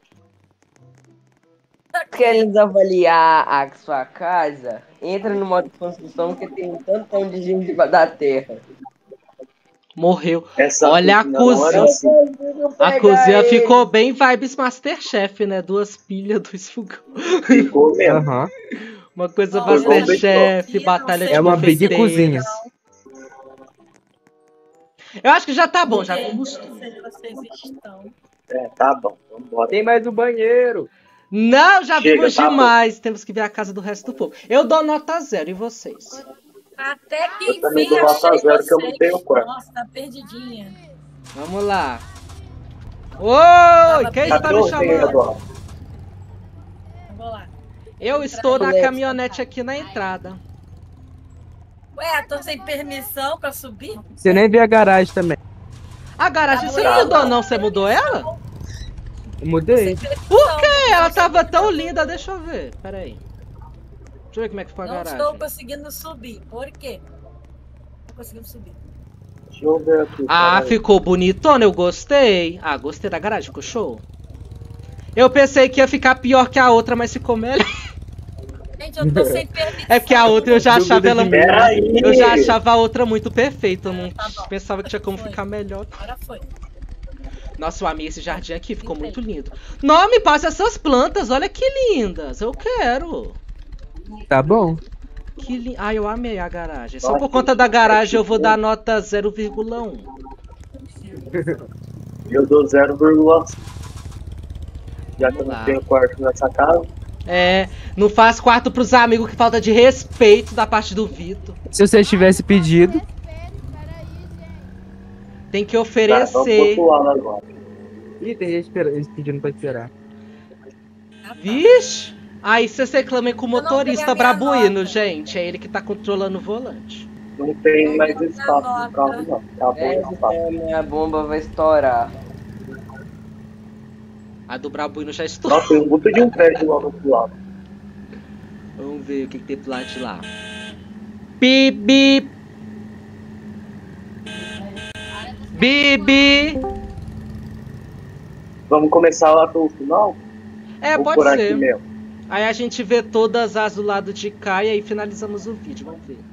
Querem avaliar a sua casa? Entra no modo de construção que tem um tantão de gente debaixo da terra. Morreu. Essa Olha a piscina não era cozinha. assim. A cozinha ficou bem vibes Masterchef, né? Duas pilhas, dois fogão. Ficou mesmo. Aham. Uma coisa Ó, Masterchef, eu batalha não de É uma big confeiteiros. cozinha. Eu acho que já tá bom, já Não vimos sei tudo. onde vocês estão. É, tá bom, vambora. Tem mais um banheiro. Não, já Chega, vimos tá bom. demais. Temos que ver a casa do resto do povo. Eu dou nota zero, e vocês? Até que Eu também enfim dou nota achei zero, que eu não vocês. tenho quarto. Nossa, tá perdidinha. Vamos lá. Oi, quem está me Cachorro tem, chamando? Eduardo. Eu vou lá. Eu estou na Alexa. caminhonete aqui na entrada. Ué, tô sem permissão pra subir? Você nem vê a garagem também. A garagem, Tá você mudando. mudou não? Você mudou ela? Eu mudei. Por quê? Ela tava tão linda. Deixa eu ver. Pera aí. Deixa eu ver como é que ficou a Não garagem. estou conseguindo subir. Por quê? Não tô conseguindo subir. Deixa eu ver aqui. Ah, peraí. ficou bonitona, eu gostei. Ah, gostei da garagem, ficou show. Eu pensei que ia ficar pior que a outra, mas ficou melhor. Gente, eu tô sem permissão. É porque a outra eu já Dúvida achava ela de muito... Peraí. Eu já achava a outra muito perfeita. Eu não Tá bom. pensava que tinha como Foi. ficar melhor. Agora foi. Nossa, eu amei esse jardim aqui, ficou muito lindo. Não, me passa essas plantas, olha que lindas. Eu quero. Tá bom. Que li... Ah, eu amei a garagem. Só Nossa, por conta da garagem eu vou que dar nota zero vírgula um. Eu dou zero vírgula cinco. Já que eu Vamos lá. não tenho quarto nessa casa. É, não faz quarto pros amigos, que falta de respeito da parte do Vitor. Se você tivesse pedido. Respeito, peraí, gente. Tem que Tá, vamos oferecer. pro outro lado agora. Ih, tem gente espera- eles pedindo pra esperar. Vixe! Aí vocês reclamem com o Eu não motorista peguei a minha brabuíno, nota. gente. É ele que tá controlando o volante. Não tem Eu mais vou dar espaço nota. no carro, não. Acabou o Essa espaço. é a minha bomba vai estourar. A do brabuíno já estourou. Nossa, tem um puta de um prédio lá do outro lado. Vamos ver o que, que tem pro lado de lá. Bibi! Bibi! Vamos começar lá pelo final? É, Ou pode por aqui ser. mesmo? Aí a gente vê todas as do lado de cá e aí finalizamos o vídeo. Vamos ver.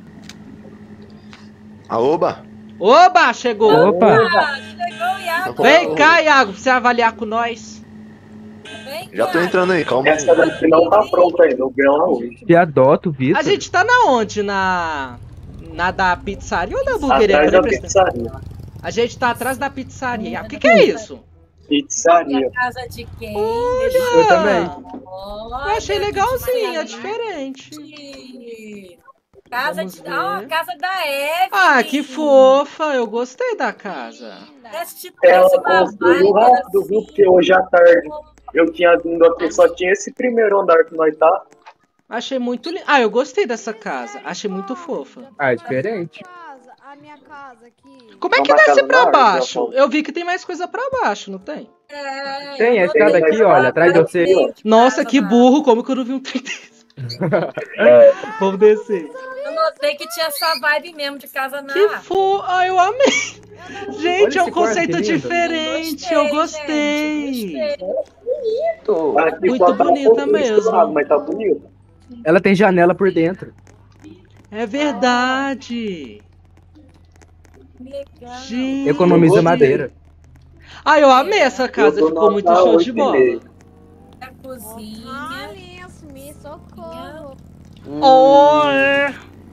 Aoba! Oba, chegou! Opa! Ah, chegou o Iago. Vem cá, Iago, pra você avaliar com nós. Vem Já tô cá. entrando aí, calma aí. Essa daqui não tá pronta ainda, eu vi ela hoje. Te adoto, Vitor. A gente tá na onde? Na. Na da pizzaria ou da hamburgueria? Atrás da Peraí, presta- pizzaria. A gente tá atrás da pizzaria. O que, que é isso? E Pizzaria. a casa de quem? Olha! Eu também. Eu achei legalzinha, é diferente. Casa Vamos de. ver. Ah, casa da Eve. Ah, que fofa! Eu gostei da casa. Parece Ela parece uma construiu vibe rápido, viu? assim. Porque hoje à tarde eu tinha vindo aqui, só tinha esse primeiro andar que nós tá. Achei muito lindo. Ah, eu gostei dessa casa. Achei muito fofa. Ah, é diferente. Casa, a minha casa aqui. Como é que Uma desce casa pra na árvore, baixo? Rafael. Eu vi que tem mais coisa pra baixo, não tem? É, Tem a eu escada botei aqui, olha, atrás de você. meio de Nossa, casa que na- burro, como que eu não vi um trem desse? É, Vamos descer. Eu notei que tinha essa vibe mesmo de casa na Que árvore. for... Ah, eu amei. Gente, Olha é um esse quarto, conceito que lindo. diferente. Eu gostei. Gente, gostei. Tô. aqui Muito só tá um bonita pouco mesmo. misturado, mas tá bonito. Ela tem janela por dentro. É verdade. Legal. Gente. Economiza gostei. madeira. Ah, eu amei essa casa. Eu dou Ficou muito nota show de oito e bola. meio. A cozinha. Ah, Alice, me socorro. Hum, Oh, é.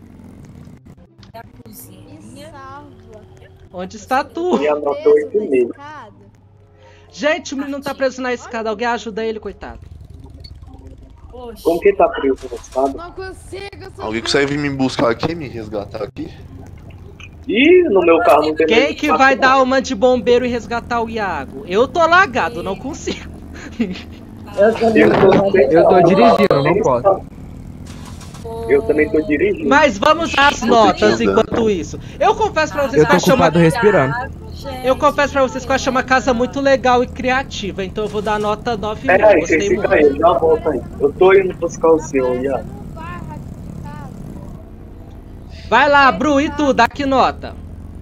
A Me cozinha. salva. Onde está tu? Minha nota Preso oito e na meio. escada. Gente, o menino tá preso na escada. Alguém ajuda ele, coitado. Poxa. Como que tá preso na escada? Não consigo subir. Alguém consegue vir me buscar aqui, me resgatar aqui? Ih, no meu carro não tem mais Quem que espaço, vai não. dar uma de bombeiro e resgatar o Iago? Eu tô lagado, não consigo. Eu também Eu tô, Eu tô dirigindo, não posso. Eu também tô dirigindo. Mas vamos às notas enquanto isso. Eu confesso pra vocês Eu que eu tô acho uma... ocupado respirando. Gente. Eu confesso pra vocês que eu achei uma casa muito legal e criativa, então eu vou dar nota nove Pera mil. aí, vocês Gostei ficam aí, muito. já volta aí. Eu tô indo buscar o seu, Aparece Iago. no bairro aqui de casa. Vai lá, Bru, e tu? Dá que nota?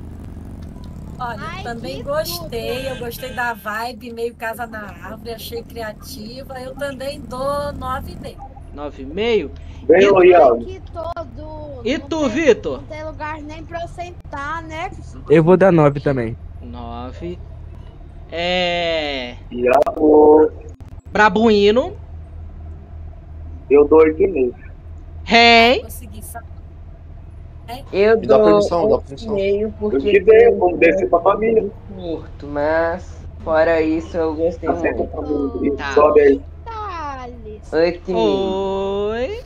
Olha, eu Ai, também que gostei. Eu gostei da vibe meio casa na árvore. Achei criativa. Eu também dou nove e meio. nove e meio. Vem, ô Iago. Aqui todo. E não tu, tem- Vitor? Não tem lugar nem pra eu sentar, né? Eu vou dar nove também. nove. É... Iago, Brabuíno. eu dou oito e meio. Rei. Consegui, sabe? Eu Me dá dou permissão, dá oito e permissão. meio Eu porque te dei, vamos descer pra família. curto, mas fora isso eu gostei Aceita muito. pra família. Tá. Sobe aí. Thales. Oito e meio. Oi.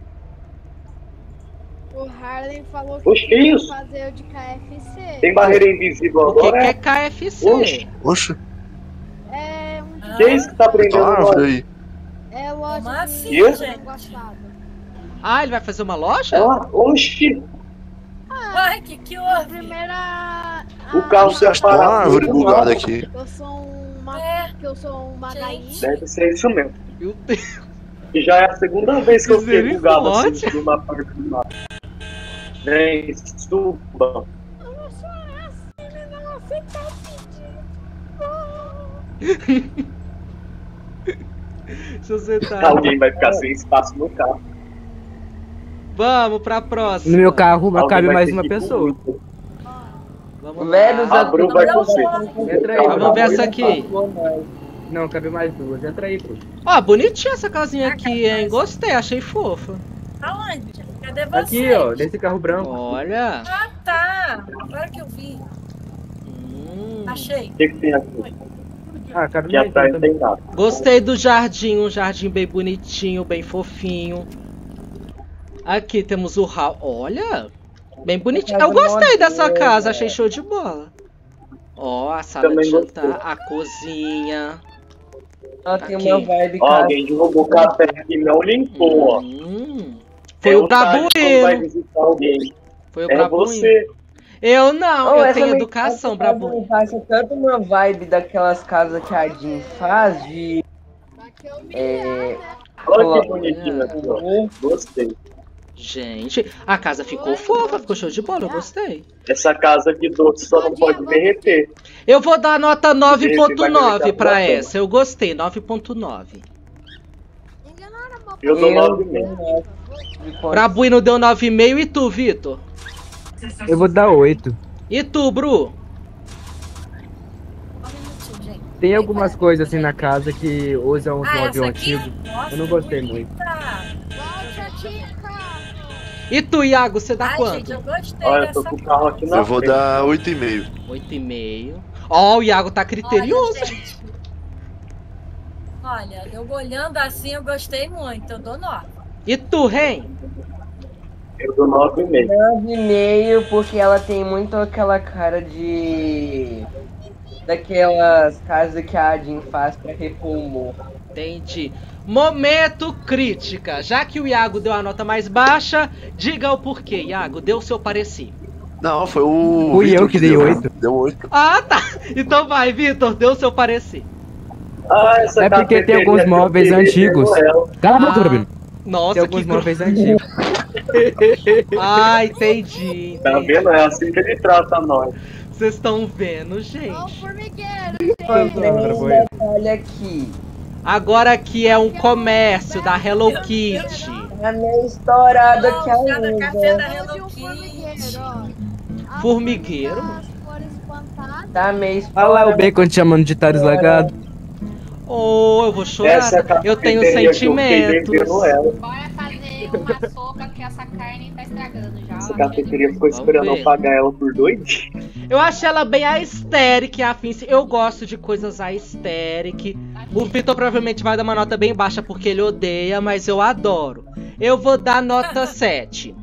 O Harlem falou que Oxe, que queria isso? fazer o de K F C. Tem barreira invisível O que, que agora? é K F C? Oxe. Oxe, É um de Que é isso que tá tá prendendo uma árvore nós? aí. É loja Como de assim, Isso? gente? gostado. Ah, ele vai fazer uma loja? Ela, oxi, Uai, que que houve? Primeira. o carro Você acha que tem uma separado. árvore bugada aqui? Eu sou uma. É. Que eu sou uma galinha. Gente. Deve ser isso mesmo. Meu Deus. E já é a segunda vez que eu fiquei bugado assim, Misericórdia. numa parte do mar. Vem, suba. Eu vou chorar assim, não. Você tá pedindo. Deixa eu sentar. Alguém vai ficar sem espaço no carro. Vamos pra próxima. No meu carro Alguém cabe vai mais ter uma que ir pessoa. pro Uber. Vamos Velho, lá. A Bru vai com você. Entra aí, Vamos ver essa aqui. Não, cabe mais duas. Entra aí, pô. Ó, bonitinha essa casinha aqui, hein? Gostei, achei fofa. Aonde? Cadê você? Aqui, ó, desse carro branco. Olha. Ah, tá. Agora que eu vi. Hum. Achei. O que, que tem aqui? Ah, cabe Aqui mais atrás duas não tem também. nada. Gostei do jardim, um jardim bem bonitinho, bem fofinho. Aqui temos o hall. Olha, bem bonitinho. Eu gostei dessa casa, achei show de bola. Ó, a sala Também de gostei. jantar, a cozinha. Ela tem Aqui. uma vibe Ó, casa. alguém derrubou o café e não limpou, ó. Hum, foi É o Thales quando vai Brabuíno. visitar alguém. Foi o É Brabuíno. você. Eu não, Oh, eu essa tenho me- educação, essa casa Brabuíno. me passa tanto uma vibe daquelas casas que a Jean faz de. Aqui eu me É, Olha que bonitinho aqui, ó. Gostei. Gente, a casa ficou fofa, ficou show de bola, eu gostei. Essa casa aqui doce só não pode derreter. Eu vou dar nota nove ponto nove Esse vai pra derreter a essa, eu gostei, nove ponto nove. enganaram meu Eu dou Eu nove e meio. Brabuíno deu nove e meio e tu, Vitor? Eu vou dar oito. E tu, Bru? Só um minutinho, gente. Tem algumas coisas assim na casa que usam os Ah, móveis essa aqui? antigos. Nossa, Eu não gostei muito. bonita. Volte aqui, cara. E tu, Iago, você dá Ai, quanto? gente, eu gostei Olha, eu dessa tô com o carro aqui na Eu vou frente. dar oito e meio. oito e meio. Ó, o Iago tá criterioso. Olha, gente. Olha, eu olhando assim, eu gostei muito. Eu dou nove. E tu, Ren? Eu dou nove e meio. nove e meio porque ela tem muito aquela cara de. Daquelas casas que a Jean faz pra repor o humor. Entendi. Momento crítica. Já que o Iago deu a nota mais baixa, diga o porquê, Iago. Dê o seu parecer. Não, foi o. Fui Vitor eu que dei deu. oito. Deu oito. Ah, tá. Então vai, Vitor, dê o seu parecer. Ah, essa É porque tem cafeteria alguns que eu móveis queria, antigos. pegou ela. Cala a boca, Ah, Rabino. Nossa, Tem alguns que móveis gro- antigos. Ah, entendi, Tá entendi. vendo? É assim que ele trata nós. Vocês estão vendo, Ó o gente. formigueiro, Tem foi eu. um detalhe aqui. Agora aqui é um comércio da Hello Kitty. Tá meio estourado aqui Não, cada ainda. café da de Hello um Kitty. formigueiro, ó. A Formigueiro? formiga, as cores espantadas. Tá meio Olha lá o estourado. Bacon te chamando de Tares Lagado. Oh, eu vou chorar. Essa Eu tenho cafeteria que eu fiquei sentimentos. vendendo ela. Bora fazer uma sopa que essa carne tá estragando já. Essa ó. cafeteria ficou esperando ver. eu pagar ela por dois dias. Eu achei ela bem aesthetic, afim. Eu gosto de coisas aesthetic. O Vitor provavelmente vai dar uma nota bem baixa porque ele odeia, mas eu adoro. Eu vou dar nota sete.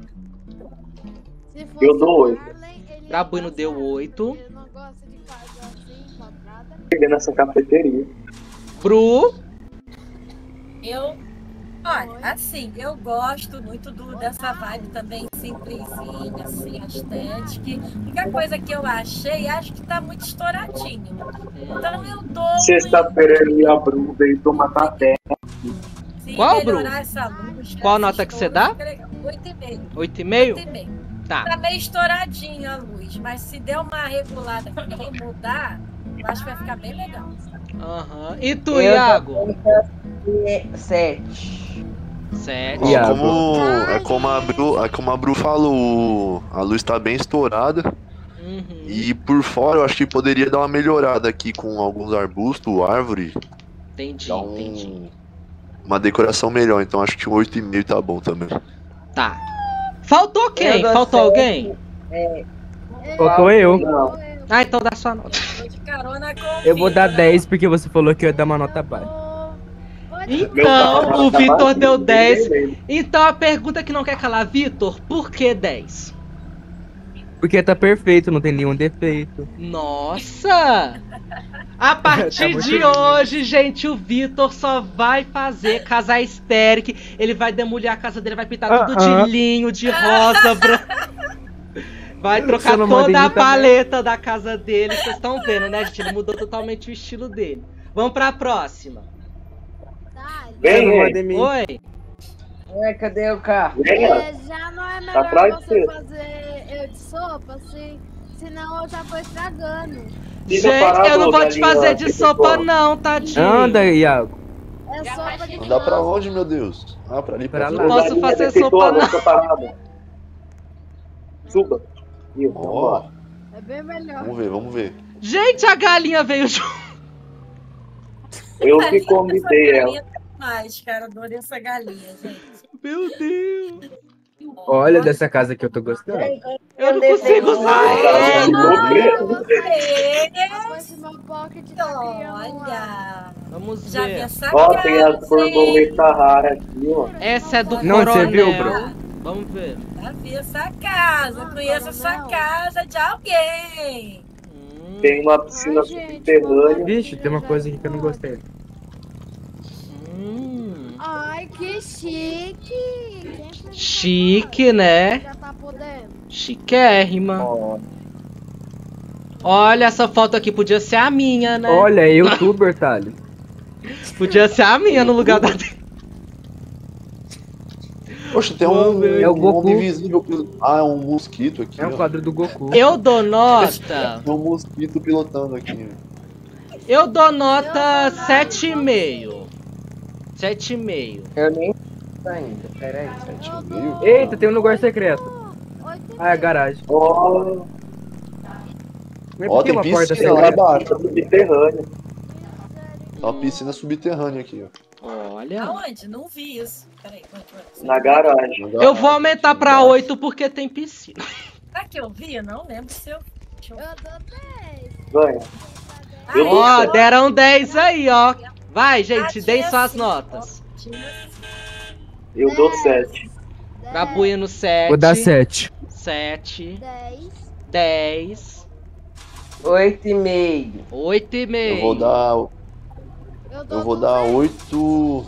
Se fosse Eu dou o oito. Marley, ele ia Brabuino deu passar. oito. Ele não gosta de casa assim, quadrada. Vendendo essa cafeteria. Bru, Eu, olha, assim, eu gosto muito do, dessa vibe também simplesinha, assim, estética. A única coisa que eu achei, acho que tá muito estouradinho. Então eu dou. Sexta-feira ele e a Bru veio tomar café. Se Qual, melhorar Bru? essa luz, Qual essa nota que você estoura, dá? fica legal. Oito e meio. oito e meio? Oito e meio. Tá. Tá meio estouradinho a luz, mas se der uma regulada aqui e mudar, eu acho que vai ficar bem legal. Aham. E tu, Eu Iago? dou sete. Sete. Ó, Iago. como, é como a Bru, é como a Bru falou, a luz tá bem estourada. Uhum. E por fora eu acho que poderia dar uma melhorada aqui com alguns arbustos, árvore. Entendi, Dar um- entendi. Uma decoração melhor, então acho que um oito e meio tá bom também. Tá. Faltou quem? Eu dou Faltou sete. alguém? Faltou eu. Não. Ah, então dá sua nota. Tô de carona com o Eu vou dar Vitor, dez porque você falou que eu ia dar uma nota baixa. Meu Então, carro o tá Vitor vazio, deu nem dez. lembro. Então a pergunta que não quer calar, Vitor, por que dez? Porque tá perfeito, não tem nenhum defeito. Nossa! A partir Tá muito de lindo. hoje, gente, o Vitor só vai fazer casa estérica. Ele vai demolhar a casa dele, vai pintar Ah, tudo ah. de linho, de rosa, branco. Vai trocar Você não manda em toda mim a também? paleta da casa dele. Vocês estão vendo, né, gente? Ele mudou totalmente o estilo dele. Vamos pra próxima. Vem, Não vem. manda em mim. Oi. Ué, cadê o carro? Vem, ó. É, já não é melhor atrás de você você. fazer eu de sopa, assim, senão eu já tô estragando. Fica Gente, parado, eu não vou te galinha, fazer de fica sopa, fora. não, tadinho. Anda, Iago. É Já sopa tá de Andar pra criança. onde, meu Deus? Ah, pra ali, pra, Pra lá. lá. Posso Galinha fazer detectou sopa, a não. nossa parada. Suba. Ih, então Ó, bora. É bem melhor. vamos ver, vamos ver. Gente, a galinha veio junto. Eu que convidei ela. Mais, cara, adorei essa galinha, gente. Meu Deus. Olha dessa casa aqui, eu tô gostando. Eu não consigo sair. Depois do meu pocket tá criando Olha, Vamos já vi ver. essa Ó, tem casa, as borboletas raras aqui, ó. Essa é do Não, você coronel. viu, Bru? Vamos ver. Já vi essa casa, conheço essa casa de alguém. Hum, Tem uma piscina Ai, gente, subterrânea. Vixe, tem uma coisa aqui que eu não gostei. hum. Ai, que chique! Quem fez essa Chique, casa? né? Já tá podendo. Chiquérrima. Ó, Olha, essa foto aqui podia ser a minha, né? olha, é youtuber, Thales. Podia ser a minha no lugar da dele. Poxa, tem Vamos um, ver. É o um Goku. homem invisível. pil- Ah, é um mosquito aqui. É um ó. quadro do Goku. Eu dou nota. Tem um mosquito pilotando aqui. Eu dou nota sete e meio. sete e meio. Eu nem sei ainda, peraí. Sete e meio. Eita, tem um lugar secreto. Oito Ah, é a garagem. Ó, Mas Ó, por que tem uma porta piscina lá secreta? embaixo. subterrânea. Tá uma piscina subterrânea aqui, ó. Olha. Aonde? Não vi isso. Peraí, onde, onde? Na garagem. Eu vou aumentar pra oito porque tem piscina. Será que eu vi? Eu não lembro se eu. Deixa eu... Eu dou dez. Ganha. Ah, Eu é? Ó, deram dez aí, ó. Vai, gente, Ah, deem tinha suas sim. notas. Tinha- Eu dou sete. Gabuia no sete. Vou dar sete. sete. Dez. dez. Oito e meio. oito e meio. Eu vou dar. Eu, dou Eu vou dar duzentos. oito.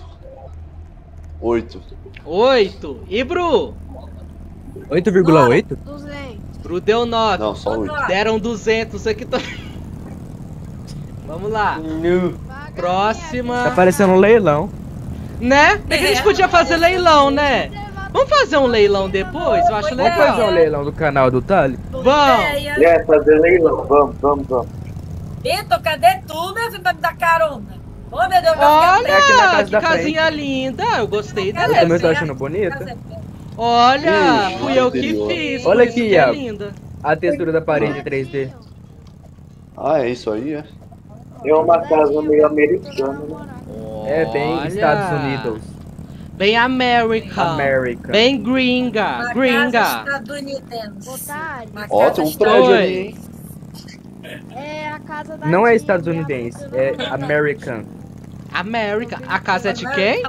Oito. oito. E Bru? oito vírgula oito? duzentos. Bru deu nove. Não, só oito. Deram duzentos aqui também. Vamos lá. Próxima. Tá parecendo um leilão. Né? É que a gente podia fazer leilão, né? Vamos fazer um leilão depois? Eu acho Vamos fazer um legal. leilão do canal do Thales? Vamos. É, fazer leilão. Vamos, vamos, vamos. Vitor, cadê tu, meu filho, pra me dar carona? Ô, meu Deus, Olha, É aqui na casa que da casinha linda. Eu gostei Eu dela. também tô achando bonita. Olha, Ih, fui eu que interior. fiz. Olha por isso aqui, que é Iago. linda. A textura da parede três D. Ah, é isso aí, é? É uma casa meio americana, né? É bem Olha. Estados Unidos. Bem American. America. Bem gringa. Uma casa Gringa. estadunidense. Otário. Uma Ó, casa tem um prédio Oi. ali, hein? É a casa da Não é tia, estadunidense, minha é mãe não- American. América. A casa é de quem?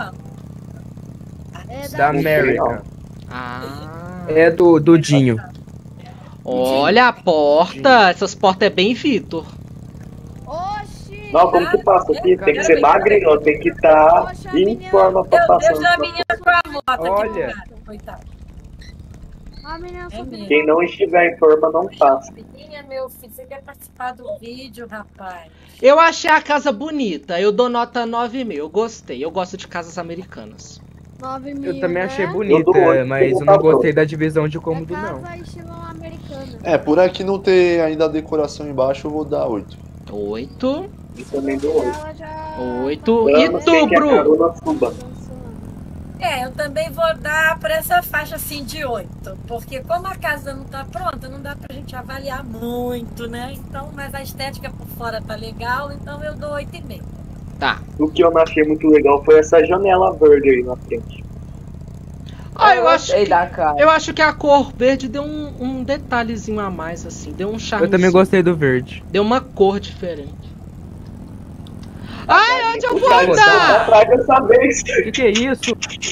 É Da da America. Ah. É do Dudinho. Olha a porta. Essas portas é bem Vitor. Oxi! Não, como que passa aqui? Tem que ser magrinho, ó, tem que estar em forma pra Meu passar. Deus, a menina com a moto aqui Olha. do lado, coitada. A menina É subiu. mesmo. Quem não estiver em forma não passa. Menina, meu filho, você quer participar do vídeo, rapaz? Eu achei a casa bonita. Eu dou nota nove mil. Eu gostei. Eu gosto de casas americanas. nove mil, Eu também achei né? bonita, Eu dou oito, mas eu eu não dou gostei da divisão de É cômodo, não. casa estilo americana. É, por aqui não ter ainda a decoração embaixo, eu vou dar oito. Oito. E também dou oito. Ela já... Oito. E Vamos, tu, quem quer Bru? carona, suba. É, eu também vou dar para essa faixa assim de oito, porque como a casa não tá pronta, não dá pra gente avaliar muito, né? Então, mas a estética por fora tá legal, então eu dou oito e meio. Tá. O que eu não achei muito legal foi essa janela verde aí na frente. Ah, eu acho gostei que, da casa. eu acho que a cor verde deu um, um detalhezinho a mais, assim. Deu um charme. Eu também gostei do verde. Deu uma cor diferente. Ai, onde eu O vou cara está andar? atrás dessa vez. O que, que é isso?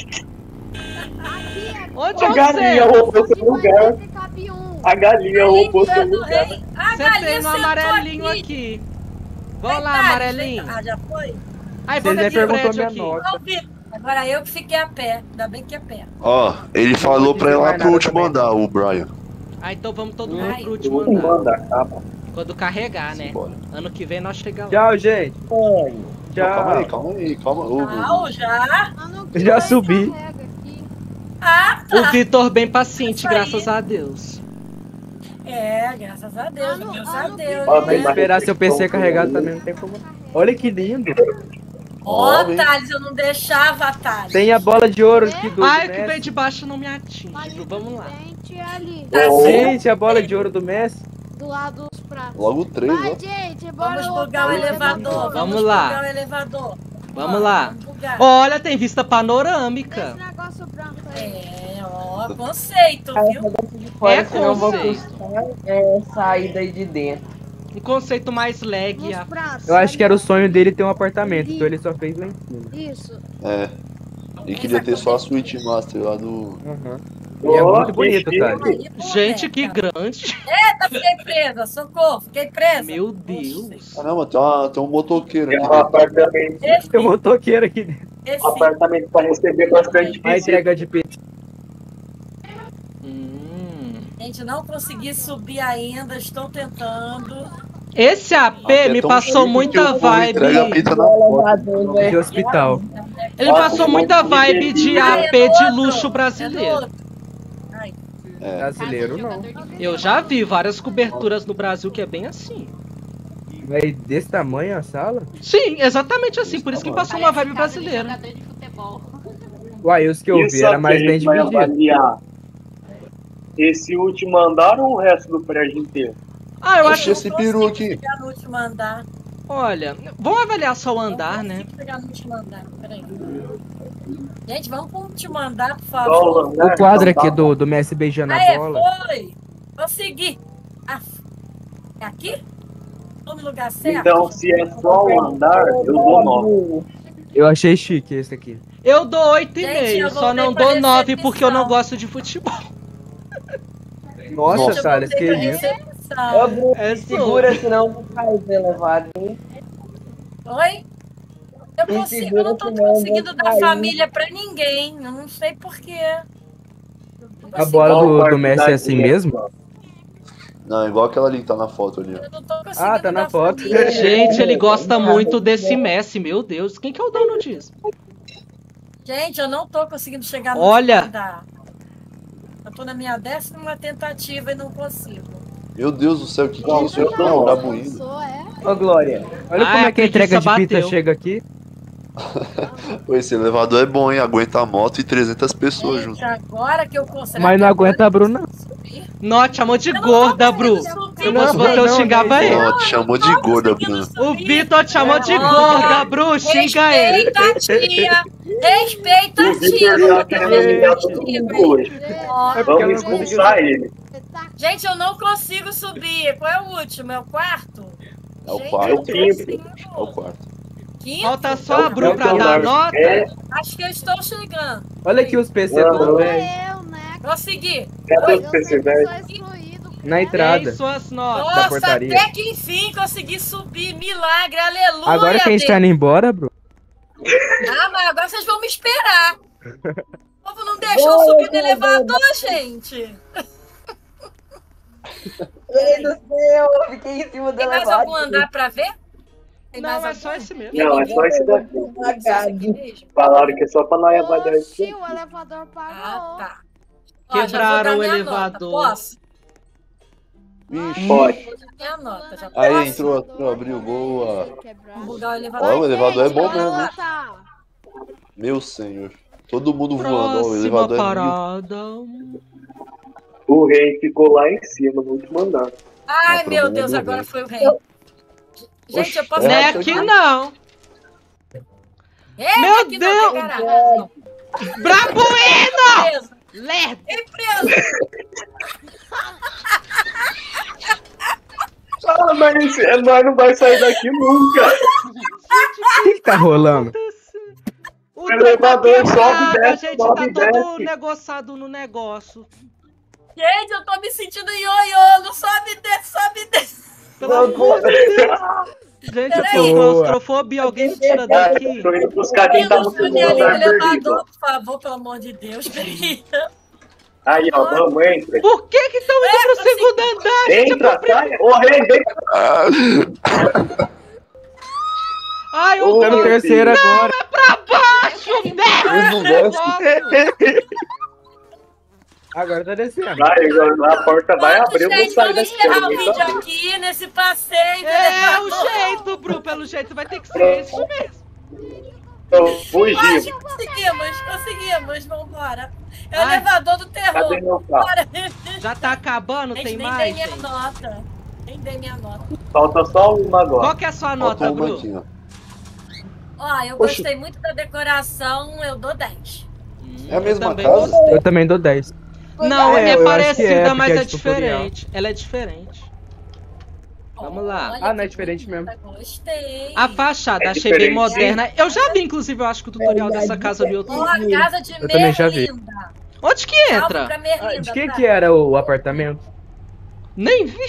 Onde A eu galinha sei? roubou seu lugar. Cabe um. A galinha roubou seu Eita, lugar. rei. A Sentei galinha no sentou amarelinho aqui. aqui. Vamos lá, Detalhe, amarelinho. Ah, já foi? Ai, Vocês vamos nem nesse perguntou prédio minha aqui. nota. Ó, Vitor, agora eu que fiquei a pé. Ainda bem que é pé. Ó, ele falou pra ir lá pro último andar, o Brian. Ah, então vamos todo mundo Ai. pro último Último andar. andar, tá bom. Quando carregar, né? Bora. Ano que vem nós chegamos. Tchau, gente. Não, calma aí, Tchau. calma aí, calma. Ô, ô, ô. Tchau, já. Mano, Já vai, subi. carrega aqui. Ah, O tá. Vitor bem paciente, Isso aí. graças a Deus. É, graças a Deus, Ano- graças a ano que Deus. vem. Ó, Vai tem mais esperar seu P C restrição carregado também. também, não tem como. Olha que lindo. Ó, Ó, hein? Thales, eu não deixava, Thales. Tem a bola de ouro aqui do, do Ai, o que Messi. vem de baixo não me atinge. Palito Vamos lá. de dente ali. Ô, Gente, a bola de ouro do Messi. Do lado dos pratos. Logo três, Vai, ó. gente, bora Vamos lotar bugar o elevador. Vamos Vamos lá. bugar o elevador. Vamos Ó, lá. vamos bugar. Olha, tem vista Esse panorâmica. negócio branco aí. É, ó, conceito, viu? Fora, É senão eu vou conceito. custar é, sair daí de dentro. Um conceito mais lag. Nos a- pratos. Eu acho que era o sonho dele ter um apartamento, então ele só fez lá em cima. Isso. É. E queria ter só a Suite Master lá do. Uhum. E é Ó, muito bonito, que tá? Aí, Gente, que boneca. grande. Eita, fiquei presa, socorro, fiquei presa. Meu Deus. Caramba, tem, uma, tem um motoqueiro Tem aqui. um apartamento, Esse, Tem um motoqueiro aqui dentro. esse. um apartamento para receber bastante A visita. entrega de pizza. Hum. Gente, não consegui subir ainda, estou tentando. Esse A P Aqui é me tão passou chique muita que o povo vibe. Entrega a pizza na porta. De hospital. Ele passou muita vibe de A P de luxo brasileiro. Ai, É. Brasileiro não. Eu já vi várias coberturas no Brasil que é bem assim. Mas desse tamanho a sala? Sim, exatamente assim. Por isso que passou uma vibe brasileira. Jogador de futebol. Uai, os que eu vi Isso era aqui mais a bem gente vai dividido. avaliar esse último andar ou o resto do prédio inteiro? Ah, eu eu acho. não esse peru consigo aqui. chegar no último andar. Olha, vamos avaliar só o andar, Não né? consigo chegar no último andar, peraí. Gente, vamos pro último andar, por Só favor. andar, O quadro então tá aqui do, do Messi beijando a Aê, bola. foi! Consegui! Ah, é aqui? Tô no lugar certo? Então, se é só um andar, eu dou nove. Eu achei chique esse aqui. Eu dou oito e Gente, meio, eu só voltei não pra dou nove recepção. porque eu não gosto de futebol. Nossa, Gente, eu Salles, que voltei pra isso? recepção. Ô, Bruno, É segura, senão vou cair do elevado, hein? Oi? Eu, Me consigo, eu segura não tô que não, eu conseguindo vou dar cair. família pra ninguém. Eu não sei porquê. Não A consigo. bola Qual do, quarto do Messi da é assim direita? mesmo? Não, é igual aquela ali que tá na foto ali. Eu não tô conseguindo Ah, tá na dar foto. família. Gente, ele gosta muito desse Messi, meu Deus. Quem que é o dono disso? Gente, eu não tô conseguindo chegar no Olha. final da... Eu tô na minha décima tentativa e não consigo. Meu Deus do céu, que que é Não, isso? eu Tá não. grabuindo. Sou, é. Ô, Glória. Olha Ah, como a é que a entrega de preguiça pizza bateu. chega aqui. Pô, esse elevador é bom, hein? Aguenta a moto e trezentas pessoas junto. Gente, agora que eu consigo... Mas não aguenta a Bruna. Nó, te chamou de gorda, Bru. Se eu Não, fosse você, eu não, xingava não, ele. Ó, te chamou de gorda, Bruna. O Vitor te chamou de Olha, gorda, Bru. Xinga ele. Respeita a tia! Respeita O a Vitor tia! tá querendo humilhar todo mundo hoje. Ó, É porque eu Vamos não consegui. expulsar ele. gente, eu não consigo subir. Qual é o último? É o quarto? É o Gente, quarto. eu não consigo. É o quarto. Quinto? Falta só a Bru pra Então, dar não, nota. é- Acho que eu estou chegando. Olha aqui os P C Não, tudo não. velho. Eu, né? Consegui. Cadê Oi. os P C, velho? sou excluído. Na E aí, entrada. suas notas. Nossa, portaria. até que enfim consegui subir. Milagre, aleluia. Agora que a gente tá Deus. indo embora, bro. Ah, mas agora vocês vão me esperar. O povo não deixou eu subir no elevador, gente. Meu Deus do céu, eu fiquei em cima do Tem mais elevador. algum andar pra ver? Tem Não, mais é algum? só esse mesmo. Não, é só esse daqui. Só esse aqui mesmo? Falaram que é só pra nós avaliar isso. Oxi, o elevador parou. Ah, tá. Ó, já vou Quebraram dar o minha elevador. Nota. Posso? Vixe. Pode. Vou dar minha nota. Já Aí, posso? entrou, entrou, abriu, boa. Vamos bugar o elevador. Ó, o elevador é bom Gente, mesmo, hein? tá. Meu senhor. Todo mundo voando, ó. O Próxima elevador é mil. parada. O rei ficou lá em cima, no último andar. Ai, Não, meu problema Deus, do agora rei. foi o rei. Gente, eu posso... Não é É, aqui não. É, Meu aqui não, Deus! tem garagem. Brabueno! Empresa, Lerdo! empresa. Ah, mas é, nós não vai sair daqui nunca. O que, que tá rolando? O O elevador trem tá sobe, quebrado, desce, a gente sobe, tá todo desce. negociado no negócio. Gente, eu tô me sentindo ioiô. Não sobe e desce, sobe e desce. Pelo amor de Deus. Gente, eu tô com Boa. claustrofobia. Alguém me tira daqui. Tô indo buscar quem tá no Ilustre segundo ali no andar perdido. elevador, por favor, pelo amor de Deus. Querida. Aí, ó, vamos, entra. Por que que estão indo pro segundo andar, gente? Entra, sai. Ô, rei, vem. Ai, eu Ô, Tá no meu terceiro Deus. agora. pra baixo, Eu não velho! gosto. Agora tá descendo. Vai, agora a porta vai Pronto, abrir, eu vou gente, sair vamos daqui. encerrar quero o nem vídeo saber. aqui, nesse passeio. do É o elevador. jeito, Bru. Pelo jeito vai ter que ser isso mesmo. Então, Acho fugimos. que conseguimos, conseguimos, vambora. É o Ai. elevador do terror. Cadê meu carro? Bora. Já tá acabando, Gente, tem nem mais, dei minha gente? nota. Nem dei minha nota. Falta só uma agora. Qual que é a sua Falta nota, uma Bru? aqui, ó. Ó, eu Oxi. gostei muito da decoração, eu dou dez. Hum, É a mesma eu também casa? gostei. Eu também dou dez. Não, É, é, eu acho que parecida, é, mas porque é é de tutorial. diferente. Ela é diferente. Vamos lá. Olha Ah, não é que diferente bonita, Gostei. A fachada, É achei bem diferente, moderna. Eu já vi, inclusive, eu acho que o tutorial dessa casa no Ó, YouTube. a casa de Eu também já vi. Merlinda. Onde que Salve entra? pra Merlinda, Ah, de quem tá? que era o apartamento? Nem vi.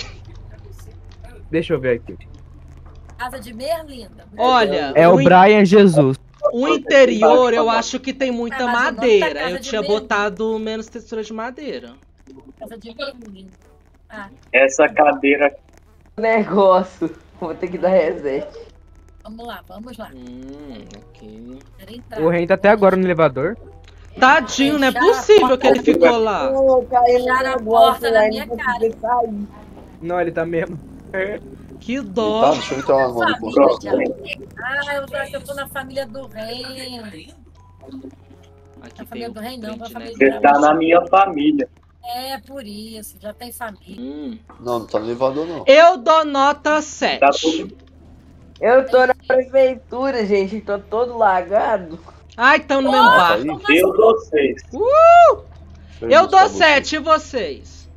Deixa eu ver aqui. Casa de Merlinda. Olha, É o in- Brian Jesus. o interior eu acho que tem muita Ah, mas o nome da madeira. casa Eu de tinha Merlinda. botado menos textura de madeira. Casa de Merlinda. Ah, Essa cadeira. Negócio. Vou ter que dar reset. vamos lá, vamos lá. Hum, aqui. Quero entrar. O Ren tá até agora no elevador. Tadinho, não é possível que ele ficou lá. Fecharam a porta na minha cara. Não, ele tá mesmo. Que Tá, dó. deixa eu entrar lá no ali. Família. Ah, eu acho que eu tô na família do rei. Aqui Na tem família o do rei não, print, na né? família Você tá na minha família. É, por isso, já tem família. Hum. Não, não tá no elevador, não. Eu dou nota Tá sete. tudo. Eu tô na prefeitura, gente. Tô todo lagado. Ai, estão no mesmo Tá barco. aí? Eu dou seis. Uh! Deixa Eu ver dou pra você. sete, e vocês?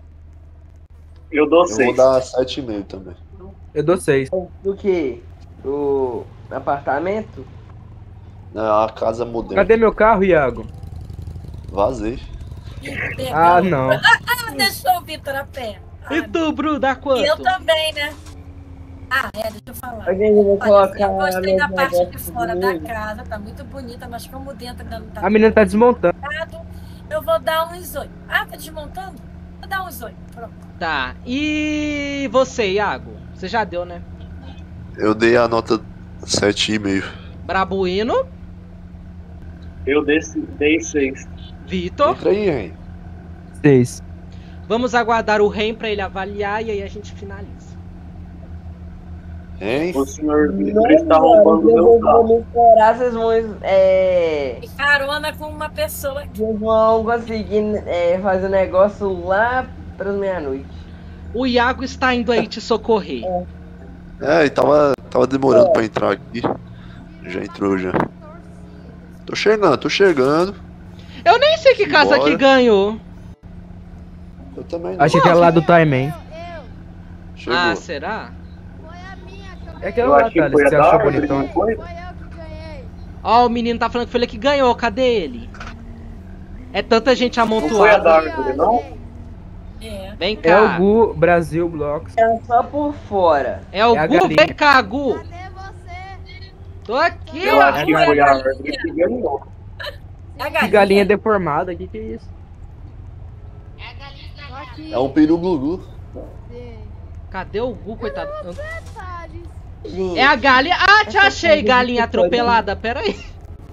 Eu dou Eu vou seis. dar sete e meio também. Eu dou seis. Do que? Do apartamento? É uma casa moderna. Cadê meu carro, Iago? Vazei. Perdão. Ah, não. Ah, deixou o Vitor a pé. Ah, E tu, Bru, dá quanto? e eu também, né? Ah, é, deixa eu falar. Alguém eu vou Olha, colocar. eu gostei da meus parte de negócios fora da comigo. casa, tá muito bonita, mas como dentro ainda não tá A menina tá desmontando. pintado, eu vou dar uns oito. Ah, tá desmontando? Vou dar uns oito, pronto. Tá. E você, Iago? Você já deu, né? Eu dei a nota sete e meio. Brabuíno. Eu dei, dei seis. Vitor. Entra aí, hein? Seis. Vamos aguardar o Ren pra ele avaliar e aí a gente finaliza. Hein? O senhor Vitor Não, está roubando mano, meu eu vou carro. me esperar, vocês vão. É. Carona com uma pessoa aqui. Vocês vão conseguir é, fazer o negócio lá pras meia-noite. O Iago está indo aí te socorrer. É, e tava, tava demorando pra entrar aqui. Já entrou já. Tô chegando, tô chegando. Eu nem sei que casa Bora. que ganhou. Eu também não. Achei que era lá do Taiman. Chegou. Ah, será? É aquela Eu lá, acho que Thales, foi que a você achou da bonitão. árvore, foi? Ó, o menino tá falando que foi ele que ganhou. Cadê ele? É tanta gente Não foi a amontoada. da árvore, não? É. Vem É o cá. Gu Brasil Blocks. É só por fora. É o É a Gu. galinha. Vem cá, Gu. Tô aqui, Eu ó. acho que foi a árvore que ganhou. É a Que galinha. galinha deformada, que que é isso? É a galinha da Tô galinha. aqui. É um peru glu-glu. Cadê o Gu, coitado? Detalhes. Gente, É a galinha. Ah, te Essa achei, coisa de galinha que foi, atropelada. Pera aí.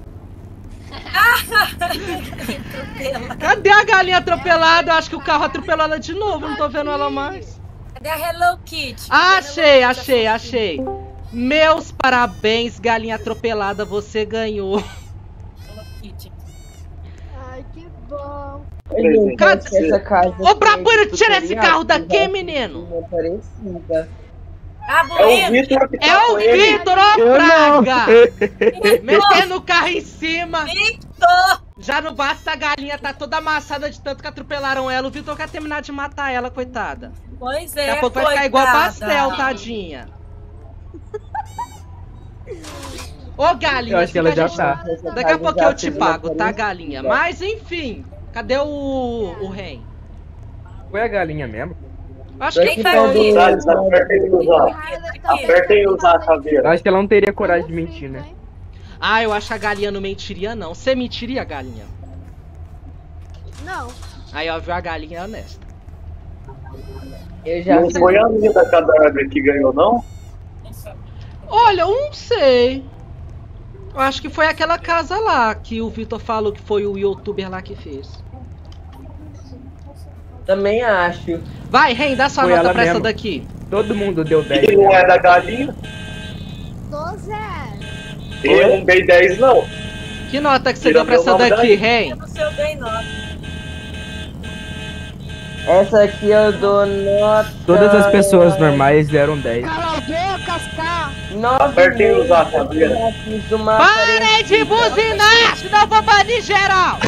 Cadê a galinha atropelada? Eu acho que o carro atropelou ela de novo. Não tô vendo ela mais. Cadê a Hello Kitty? Cadê a Achei, Hello Kitty? achei, achei. Meus parabéns, galinha atropelada. Você ganhou. Hello Kitty. Ai, que bom. gente, Cadê- acho que essa casa Ô, Brabuíno, foi tira esse tutorial, carro daqui, já menino. uma parecida. Ah, É o Bueno. Vitor que tá É o com ele. Vitor, ó, Eu não. praga. Metendo o carro em cima. Vitor! Já não basta a galinha, tá toda amassada de tanto que atropelaram ela. O Vitor quer terminar de matar ela, coitada. Pois é, Daqui a pouco vai ficar igual coitada. pastel, tadinha. Ô, galinha, Eu acho que ela fica a já gente- tá. Daqui a pouco eu te pago, tá, galinha? Mas, enfim, cadê o, o Ren? Foi a galinha mesmo? Acho que Quem tá foi. aqui? Thales, apertem usar. Apertem usar a Eu caveira. acho que ela não teria coragem de mentir, né? Ah, eu acho que a galinha não mentiria, não. Você mentiria, galinha? Não. Aí, ó, viu, a galinha é honesta. Eu já Não foi a minha da cadáver que ganhou, não? Olha, eu não sei. Eu acho que foi aquela casa lá que o Vitor falou que foi o youtuber lá que fez. também acho. Vai, Ren, dá sua Foi nota ela pra essa mesmo. daqui. Todo mundo deu dez. E não é da galinha? Tô zero. Eu não dei dez, não. Que nota que você Tira deu pra meu essa nome daqui, daí. Ren? Eu não sei, eu dei nota. Essa aqui eu dou nota. Todas as pessoas normais deram dez. Cala a boca, Scar. Nove Apertei meses usar a caveira. eu fiz uma Parem de parecida. buzinar, senão eu vou banir geral!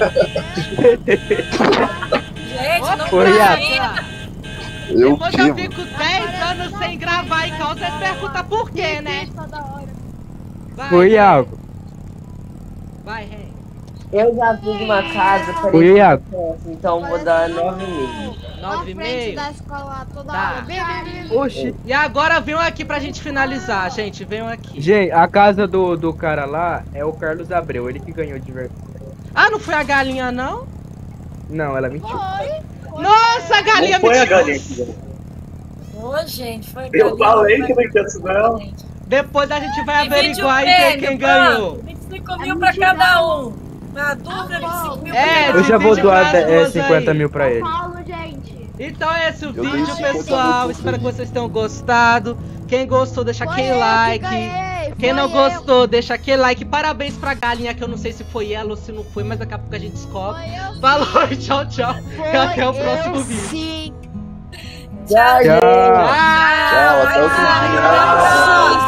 Gente, não Foi tá a- ainda. Eu Depois que, eu mano? fico dez anos sem gravar e causa, vocês perguntam por quê, né? Toda hora. Vai, Foi, Ren. Iago. Vai, Ren. Eu já fiz uma casa Foi, parecida Iago. com essa, então vou dar nove e meio. Na Nove e frente meio. da escola lá, toda Tá. hora. Bem, bem, bem. Oxi. E agora venham aqui pra gente finalizar, gente. Venham aqui. Gente, a casa do, do cara lá é o Carlos Abreu, ele que ganhou de verdade. Ah, não foi a galinha, não? Não, ela mentiu. Foi. Nossa, a galinha Não foi a mentiu. galinha que ganhou. Ô, gente, foi Eu galinha, falei foi que não tinha sido ela. gente. Depois a gente vai Divide averiguar o e ver prêmio, quem pronto. ganhou. vinte e cinco mil pra cada um. Na dúvida, vinte e cinco mil pra É, cada um. Eu já vou divide doar pras é, duas cinquenta aí. mil pra ele. Paulo, gente. Então é esse o Eu dei vídeo, cinquenta pessoal. mil Espero que por vocês tenham gostado. Quem gostou, deixa Foi aquele eu que like. ganhei, Quem não foi eu. gostou, deixa aquele like. Parabéns pra galinha, que eu não sei se foi ela ou se não foi, mas daqui a pouco a gente descobre. Foi eu. Falou e tchau, tchau. Foi E até o eu, próximo vídeo. Sim. Tchau, gente. Tchau. Tchau, Tchau, até o próximo vídeo. Tchau.